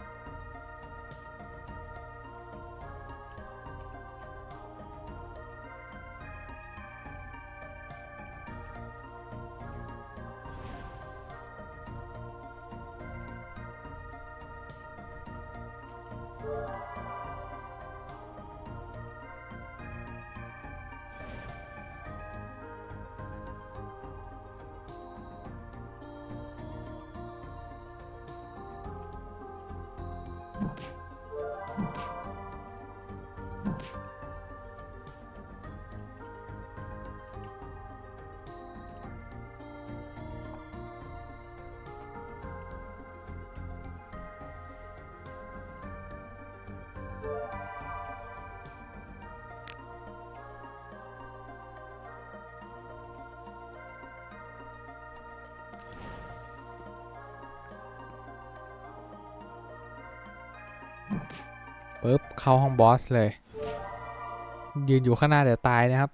ปึ๊บเข้าห้องบอสเลยยืนอยู่ข้างหน้าเดี๋ยวตายนะครับ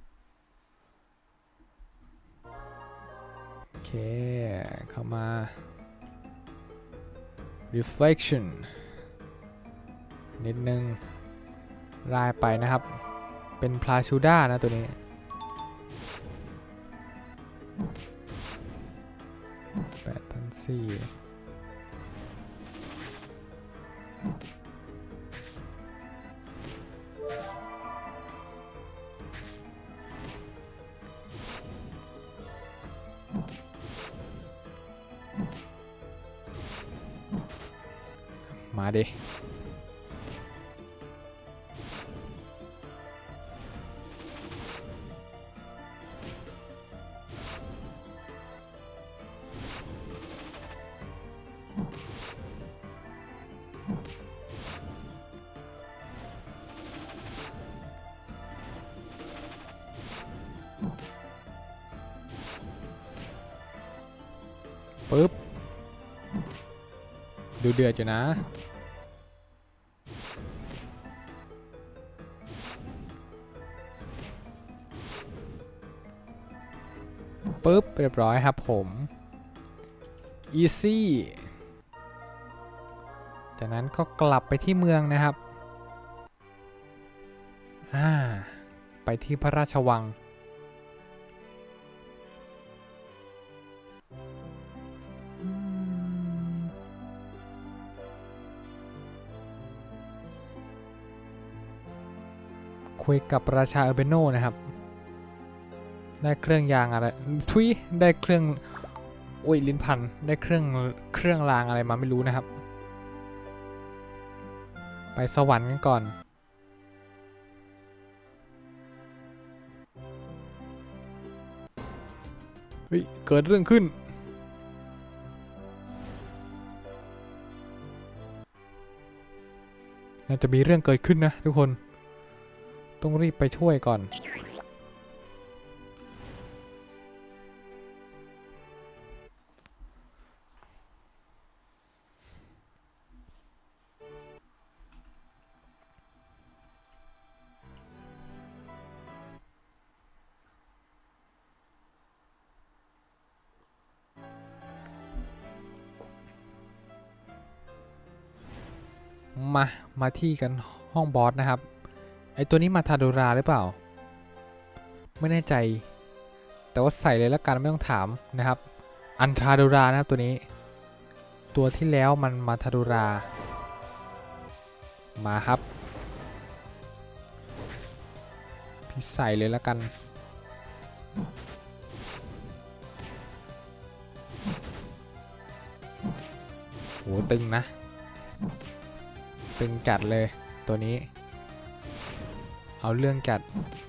โอเคเข้ามา reflection นิดนึงไล่ไปนะครับเป็นพลาชูด้านะตัวนี้แปดพันสี่มาดิปึ๊บดูเดือดอยู่นะปึ๊บเรียบร้อยครับผม easy จากนั้นก็กลับไปที่เมืองนะครับอ่าไปที่พระราชวังคุยกับราชาเออร์เบโนนะครับได้เครื่องยางอะไรทุยได้เครื่องโอ้ยลิ้นพันได้เครื่องเครื่องรางอะไรมาไม่รู้นะครับไปสวรรค์กันก่อนเฮ้ยเกิดเรื่องขึ้นน่าจะมีเรื่องเกิดขึ้นนะทุกคนต้องรีบไปช่วยก่อนมา มาที่กันห้องบอสนะครับไอตัวนี้มาทาโดราหรือเปล่าไม่แน่ใจแต่ว่าใส่เลยแล้วกันไม่ต้องถามนะครับอันทาโดรานะครับตัวนี้ตัวที่แล้วมันมาทาโดรามาครับพี่ใส่เลยแล้วกันโหตึงนะตึงจัดเลยตัวนี้เอาเรื่องจัด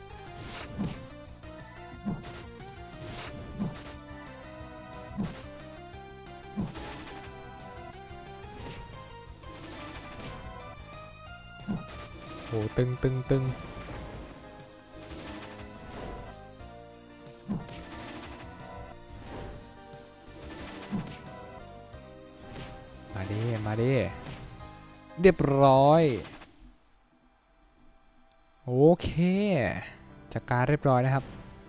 โหตึงตึงตึงมาดิมาดิเรียบร้อยโอเคจัดการเรียบร้อยนะครับ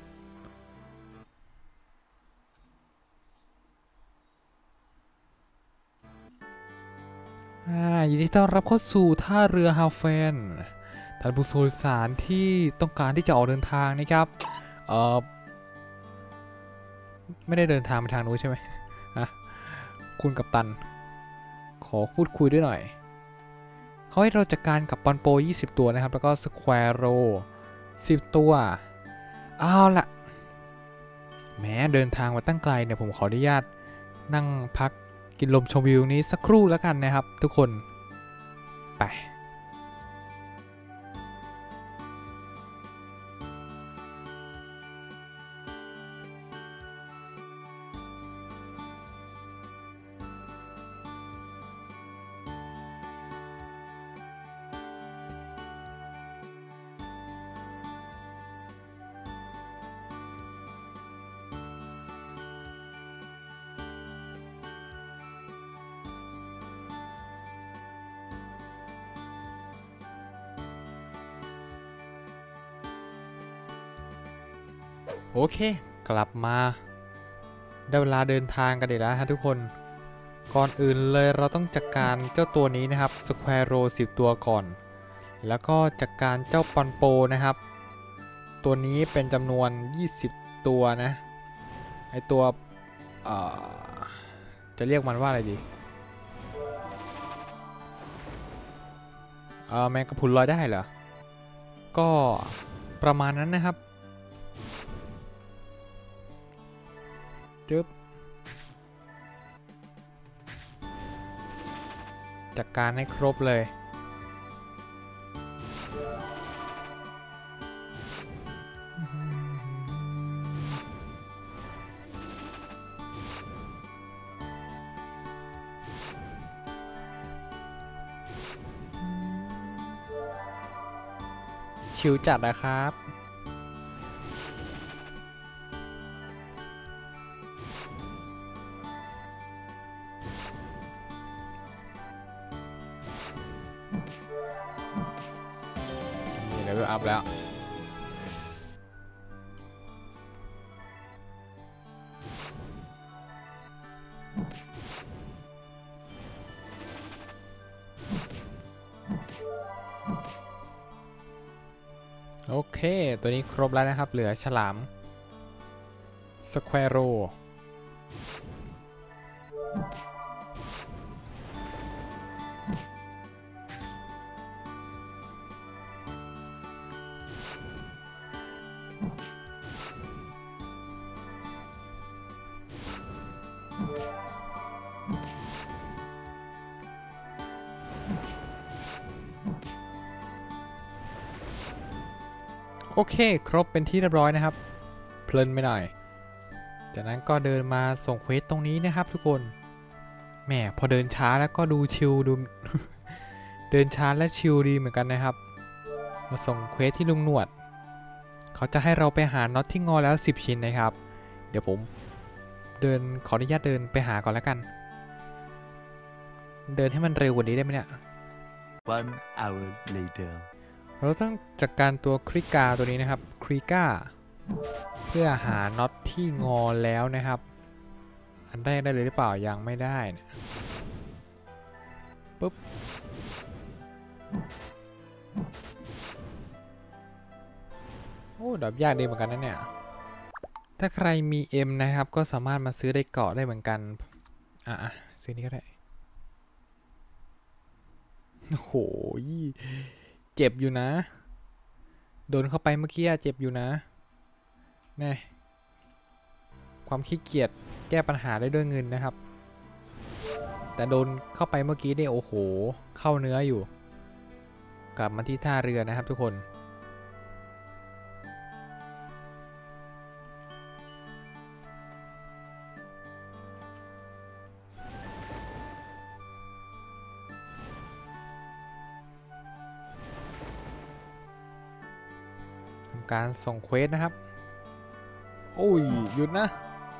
ยินดีต้อนรับเข้าสู่ท่าเรือฮาวเฟนท่านผู้โดยสารที่ต้องการที่จะออกเดินทางนะครับเออไม่ได้เดินทางไปทางนู้นใช่ไหมฮะคุณกัปตันขอพูดคุยด้วยหน่อยเขาให้เราจัดการกับปอนโปยี่สิบตัวนะครับแล้วก็สแควร์โรสิบตัวเอาล่ะแม้เดินทางมาตั้งไกลเนี่ยผมขออนุญาตนั่งพักกินลมชมวิวนี้สักครู่แล้วกันนะครับทุกคนไปโอเคกลับมาได้เวลาเดินทางกันอีกแล้วฮะทุกคนก่อนอื่นเลยเราต้องจัดการเจ้าตัวนี้นะครับสแควร์โรสิบตัวก่อนแล้วก็จัดการเจ้าปอนโปนะครับตัวนี้เป็นจำนวนยี่สิบตัวนะไอตัวจะเรียกมันว่าอะไรดีเออแมงกะพรุนลอยได้เหรอก็ประมาณนั้นนะครับจึ๊บจัดการให้ครบเลยชิวจัดนะครับเลเวลอัพแล้วโอเคตัวนี้ครบแล้วนะครับเหลือฉลามสแควร์โรโอเคครบเป็นที่เรียบร้อยนะครับเพลินไปหน่อยจากนั้นก็เดินมาส่งเควสตรงนี้นะครับทุกคนแหมพอเดินช้าแล้วก็ดูชิลดู เดินช้าและชิลดีเหมือนกันนะครับมาส่งเควสที่ลุงหนวดเขาจะให้เราไปหาน็อตที่งอแล้วสิบชิ้นนะครับเดี๋ยวผมเดินขออนุญาตเดินไปหาก่อนแล้วกันเดินให้มันเร็วกว่านี้ได้ไหมเนี่ย One hour later เราต้องจัดการตัวคริกาตัวนี้นะครับคริกาเพื่อหาน็อตที่งอแล้วนะครับอันแรกได้เลยหรือเปล่ายังไม่ได้นะปุ๊บโอ้ดับยากดีเหมือนกันนะเนี่ยถ้าใครมี M นะครับก็สามารถมาซื้อได้เกาะได้เหมือนกันอ่ะซื้อนี้ก็ได้โอ้โหเจ็บอยู่นะโดนเข้าไปเมื่อกี้เจ็บอยู่นะแน่ความขี้เกียจแก้ปัญหาได้ด้วยเงินนะครับแต่โดนเข้าไปเมื่อกี้เนี่ยโอ้โหเข้าเนื้ออยู่กลับมาที่ท่าเรือนะครับทุกคนทำการส่งเควสนะครับโอ้ยหยุดนะ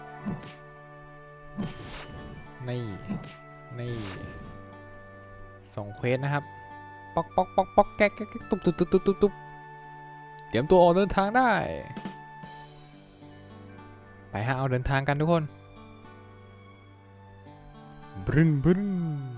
นี่นี่ส่งเควสนะครับป๊อกป๊อกป๊อกป๊อกแก๊กแก๊กตุ๊บตุ๊บตุ๊บตุ๊บตุ๊บตุ๊บเตรียมตัวออกเดินทางได้ไปฮะเอาเดินทางกันทุกคนบรึ้งบรึ้ง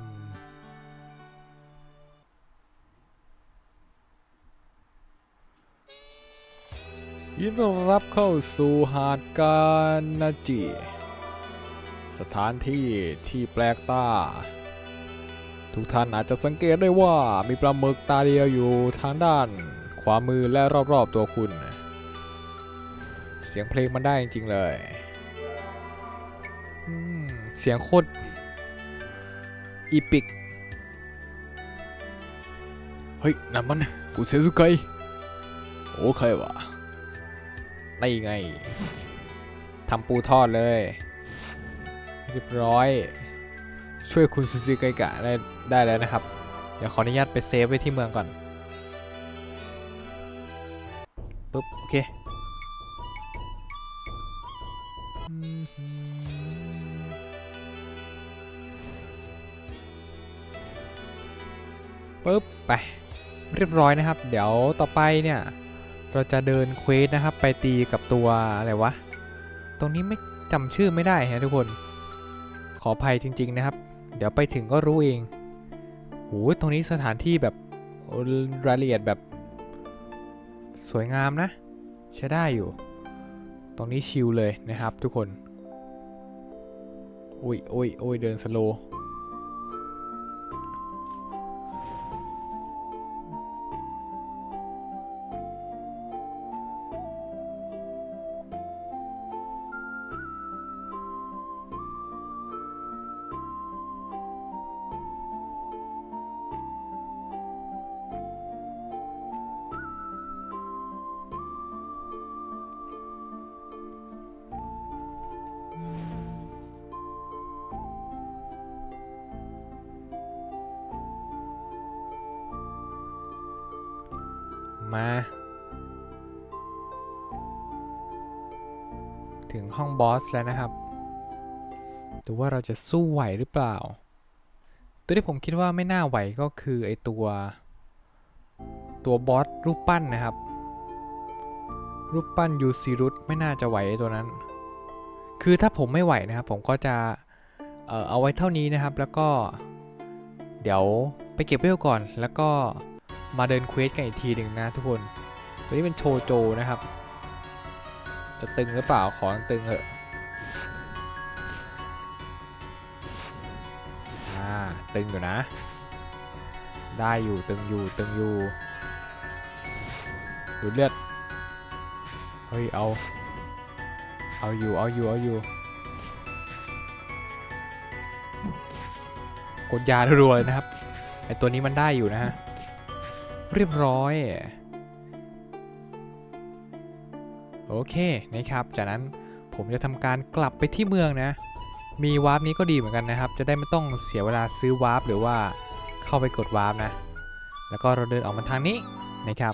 ยินดีต้อนรับเข้าสู่หาดกานาจิสถานที่ที่แปลกตาทุกท่านอาจจะสังเกตได้ว่ามีปลาหมึกตาเดียวอยู่ทางด้านขวามือและรอบๆตัวคุณเสียงเพลงมันได้จริงๆเลยเสียงโคตรอีปิกเฮ้ยนั่นมันกูเซซุไกโอเควะได้ไงทำปูทอดเลยเรียบร้อยช่วยคุณซูซิไกกะได้ได้แล้วนะครับเดี๋ยวขออนุญาตไปเซฟไว้ที่เมืองก่อนปุ๊บโอเคปุ๊บไปเรียบร้อยนะครับเดี๋ยวต่อไปเนี่ยเราจะเดินเควสนะครับไปตีกับตัวอะไรวะตรงนี้ไม่จำชื่อไม่ได้ฮะทุกคนขออภัยจริงๆนะครับเดี๋ยวไปถึงก็รู้เองโหตรงนี้สถานที่แบบรายละเอียดแบบสวยงามนะใช้ได้อยู่ตรงนี้ชิลเลยนะครับทุกคนโอ้ยโอ้ยโอ้ยเดินสโลว์มาถึงห้องบอสแล้วนะครับดูว่าเราจะสู้ไหวหรือเปล่าตัวที่ผมคิดว่าไม่น่าไหวก็คือไอตัวตัวบอสรูปปั้นนะครับรูปปั้นยูซิรุสไม่น่าจะไหวไอตัวนั้นคือถ้าผมไม่ไหวนะครับผมก็จะเอ่อเอาไว้เท่านี้นะครับแล้วก็เดี๋ยวไปเก็บเวลก่อนแล้วก็มาเดินเควสกันอีกทีหนึ่งนะทุกคนตัวนี้เป็นโชโจนะครับจะตึงหรือเปล่าขอตึงเถอะอ่าตึงอยู่นะได้อยู่ตึงอยู่ตึงอยู่ดูเลือดเฮ้ยเอาเอาอยู่เอาอยู่เอาอยู่กดยารัวๆเลยนะครับไอตัวนี้มันได้อยู่นะฮะเรียบร้อยโอเคนะครับจากนั้นผมจะทำการกลับไปที่เมืองนะมีวาร์ปนี้ก็ดีเหมือนกันนะครับจะได้ไม่ต้องเสียเวลาซื้อวาร์ปหรือว่าเข้าไปกดวาร์ปนะแล้วก็เราเดินออกมาทางนี้นะครับ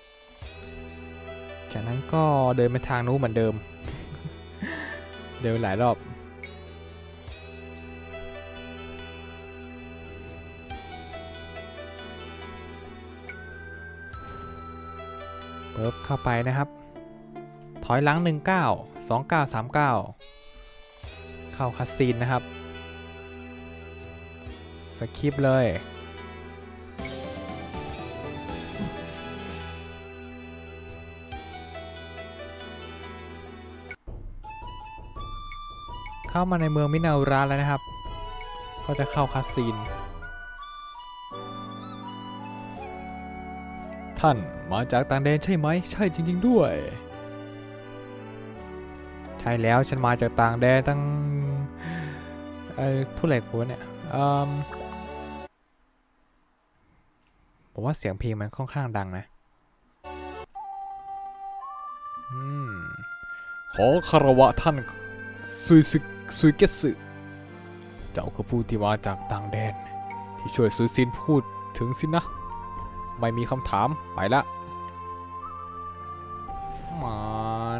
จากนั้นก็เดินไปทางนู้นเหมือนเดิม เดินหลายรอบเปิบเข้าไปนะครับถอยหลังหนึ่งเก้า สองเก้า สามเก้าเข้าคัสซีนนะครับสคิปเลยเข้ามาในเมืองมินาอุระแล้วนะครับก็จะเข้าคัสซีนท่านมาจากต่างแดนใช่ไหมใช่จริงๆด้วยใช่แล้วฉันมาจากต่างแดนตั้งไอ้ผู้เหล็กหัวเนี่ยผมว่าเสียงเพลงมันค่อนข้างดังนะอืมขอคารวะท่านซุยซึซุยเกสึเจ้าคือผู้ที่มาจากต่างแดนที่ช่วยซุยซินพูดถึงสินะไม่มีคำถามไปละมัน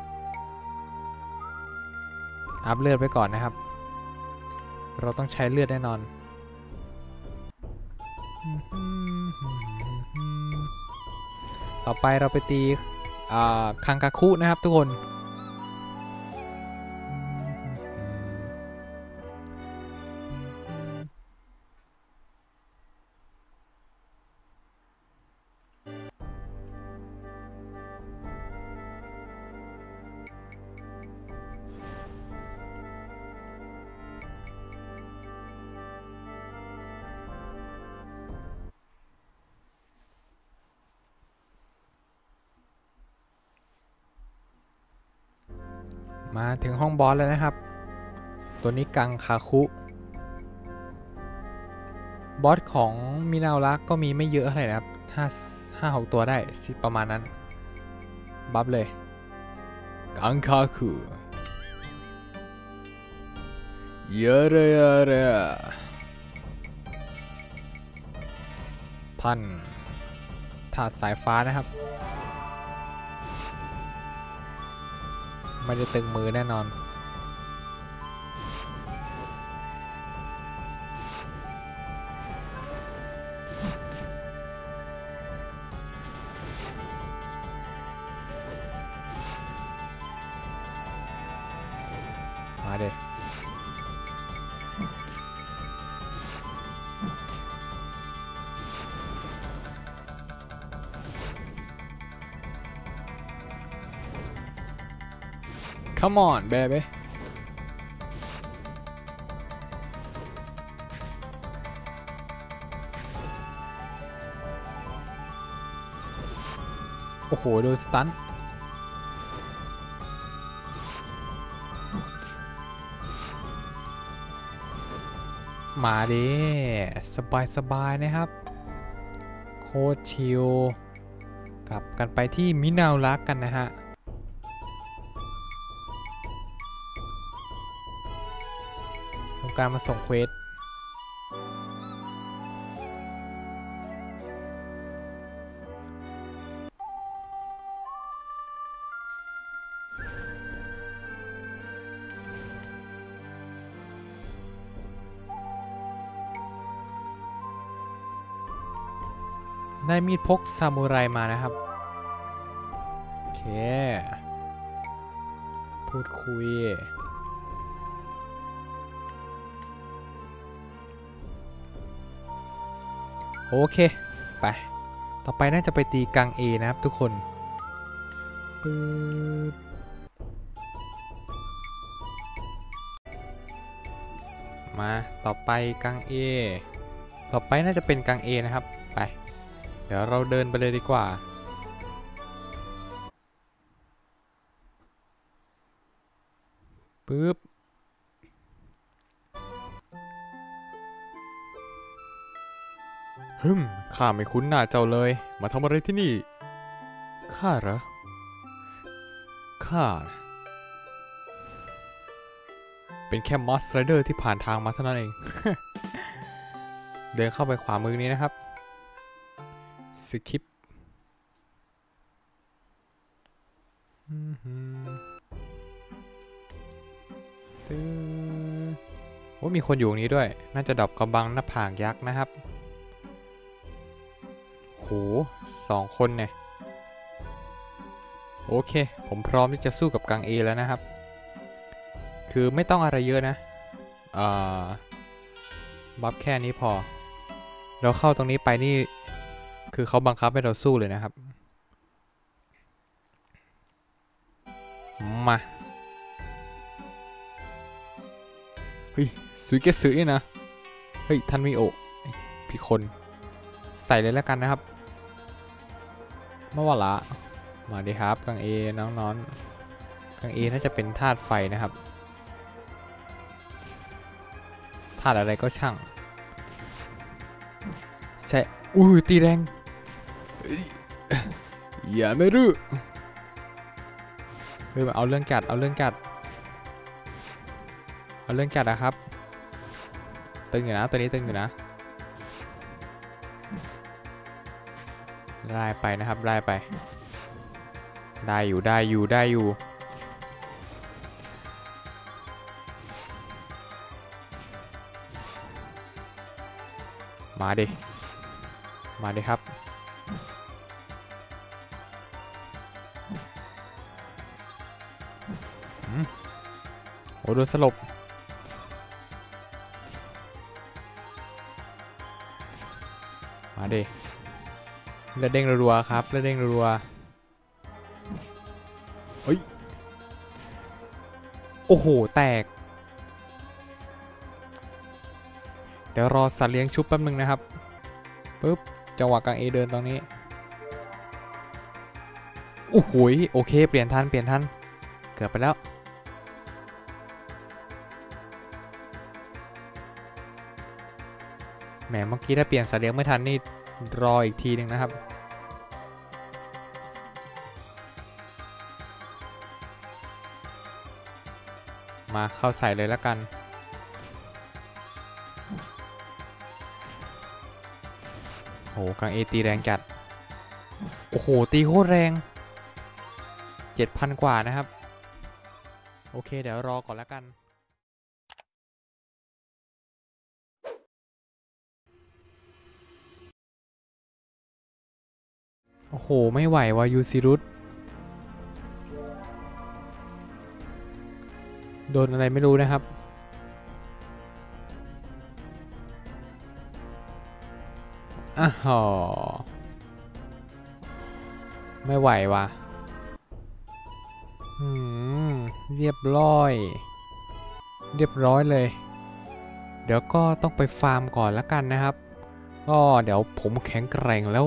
อัพเลือดไปก่อนนะครับเราต้องใช้เลือดแน่นอนต่อไปเราไปตีคังคาคุนะครับทุกคนมาถึงห้องบอสแล้วนะครับตัวนี้กังคาคุบอสของมินารักก็มีไม่เยอะเท่าไหร่นะครับห้าห้าหกตัวได้สิประมาณนั้นบัฟเลยกังคาคุเยอะเลยอะเลยท่านถาดสายฟ้านะครับไม่ได้ตึงมือแน่นอนมาเด้ Come on baby โอ้โหโดนสตันมาดิสบายสบายนะครับโคตรชิลกลับกันไปที่มินารักกันนะฮะทำการมาส่งเควสได้มีดพกซามูไรมานะครับโอเคพูดคุยโอเคไปต่อไปน่าจะไปตีกังเอนะครับทุกคนปึ๊บมาต่อไปกังเอต่อไปน่าจะเป็นกังเอนะครับไปเดี๋ยวเราเดินไปเลยดีกว่าปึ๊บฮึมข้าไม่คุ้นหน้าเจ้าเลยมาทำอะไรที่นี่ข้าเหรอข้าเป็นแค่มอสไรเดอร์ที่ผ่านทางมาเท่านั้นเอง เดินเข้าไปขวามือนี้นะครับสคิปโอ้มีคนอยู่ตรงนี้ด้วยน่าจะดอกกระบังหน้าผากยักษ์นะครับโหสองคนเนี่ยโอเคผมพร้อมที่จะสู้กับกังเอแล้วนะครับคือไม่ต้องอะไรเยอะนะอ่าบัฟแค่นี้พอเราเข้าตรงนี้ไปนี่คือเขาบังคับให้เราสู้เลยนะครับมาเฮ้ยซุยเกสึนี่นะเฮ้ยทันมิโอะพี่คนใส่เลยแล้วกันนะครับมาว่าละมาดีครับกังเอน้องนอนกังเอน่าจะเป็นธาตุไฟนะครับธาตุอะไรก็ช่างใช่อุ้ยตีแรงอย่าไม่รื้อเฮ้ยเอาเรื่องกัดเอาเรื่องกัดเอาเรื่องกัดนะครับตึงอยู่นะตัวนี้ตึงอยู่นะได้ไปนะครับได้ไปได้อยู่ได้อยู่ได้อยู่มาดิมาดิครับโอ้โดนสลบมาดิเลือดเด้งรัวๆครับเลือดเด้งรัวๆเฮ้ยโอ้โหแตกเดี๋ยวรอสัตว์เลี้ยงชุบแป๊บนึงนะครับปึ๊บจังหวะกลางเอเดินตรงนี้โอ้โหโอเคเปลี่ยนทันเปลี่ยนทันเกือบไปแล้วแหมเมื่อกี้ถ้าเปลี่ยนสัตว์เลี้ยงไม่ทันนี่รออีกทีหนึ่งนะครับมาเข้าใส่เลยแล้วกันโอ้กังเอตีแรงจัดโอ้โหตีโคตรแรง เจ็ดพัน กว่านะครับโอเคเดี๋ยวรอก่อนแล้วกันโอ้โหไม่ไหววะยูซิรุสโดนอะไรไม่รู้นะครับอ้าวไม่ไหววะอืมเรียบร้อยเรียบร้อยเลยเดี๋ยวก็ต้องไปฟาร์มก่อนแล้วกันนะครับก็เดี๋ยวผมแข็งแกร่งแล้ว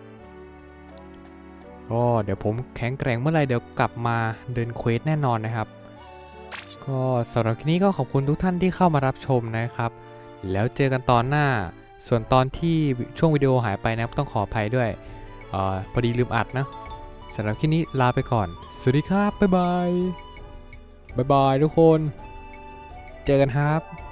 ก็เดี๋ยวผมแข็งแกร่งเมื่อไรเดี๋ยวกลับมาเดินเควสแน่นอนนะครับก็สำหรับคลิปนี้ก็ขอบคุณทุกท่านที่เข้ามารับชมนะครับแล้วเจอกันตอนหน้าส่วนตอนที่ช่วงวิดีโอหายไปนะครับต้องขออภัยด้วยออพอดีลืมอัดนะสำหรับคลิปนี้ลาไปก่อนสวัสดีครับบ๊ายบายบ๊ายบายทุกคนเจอกันครับ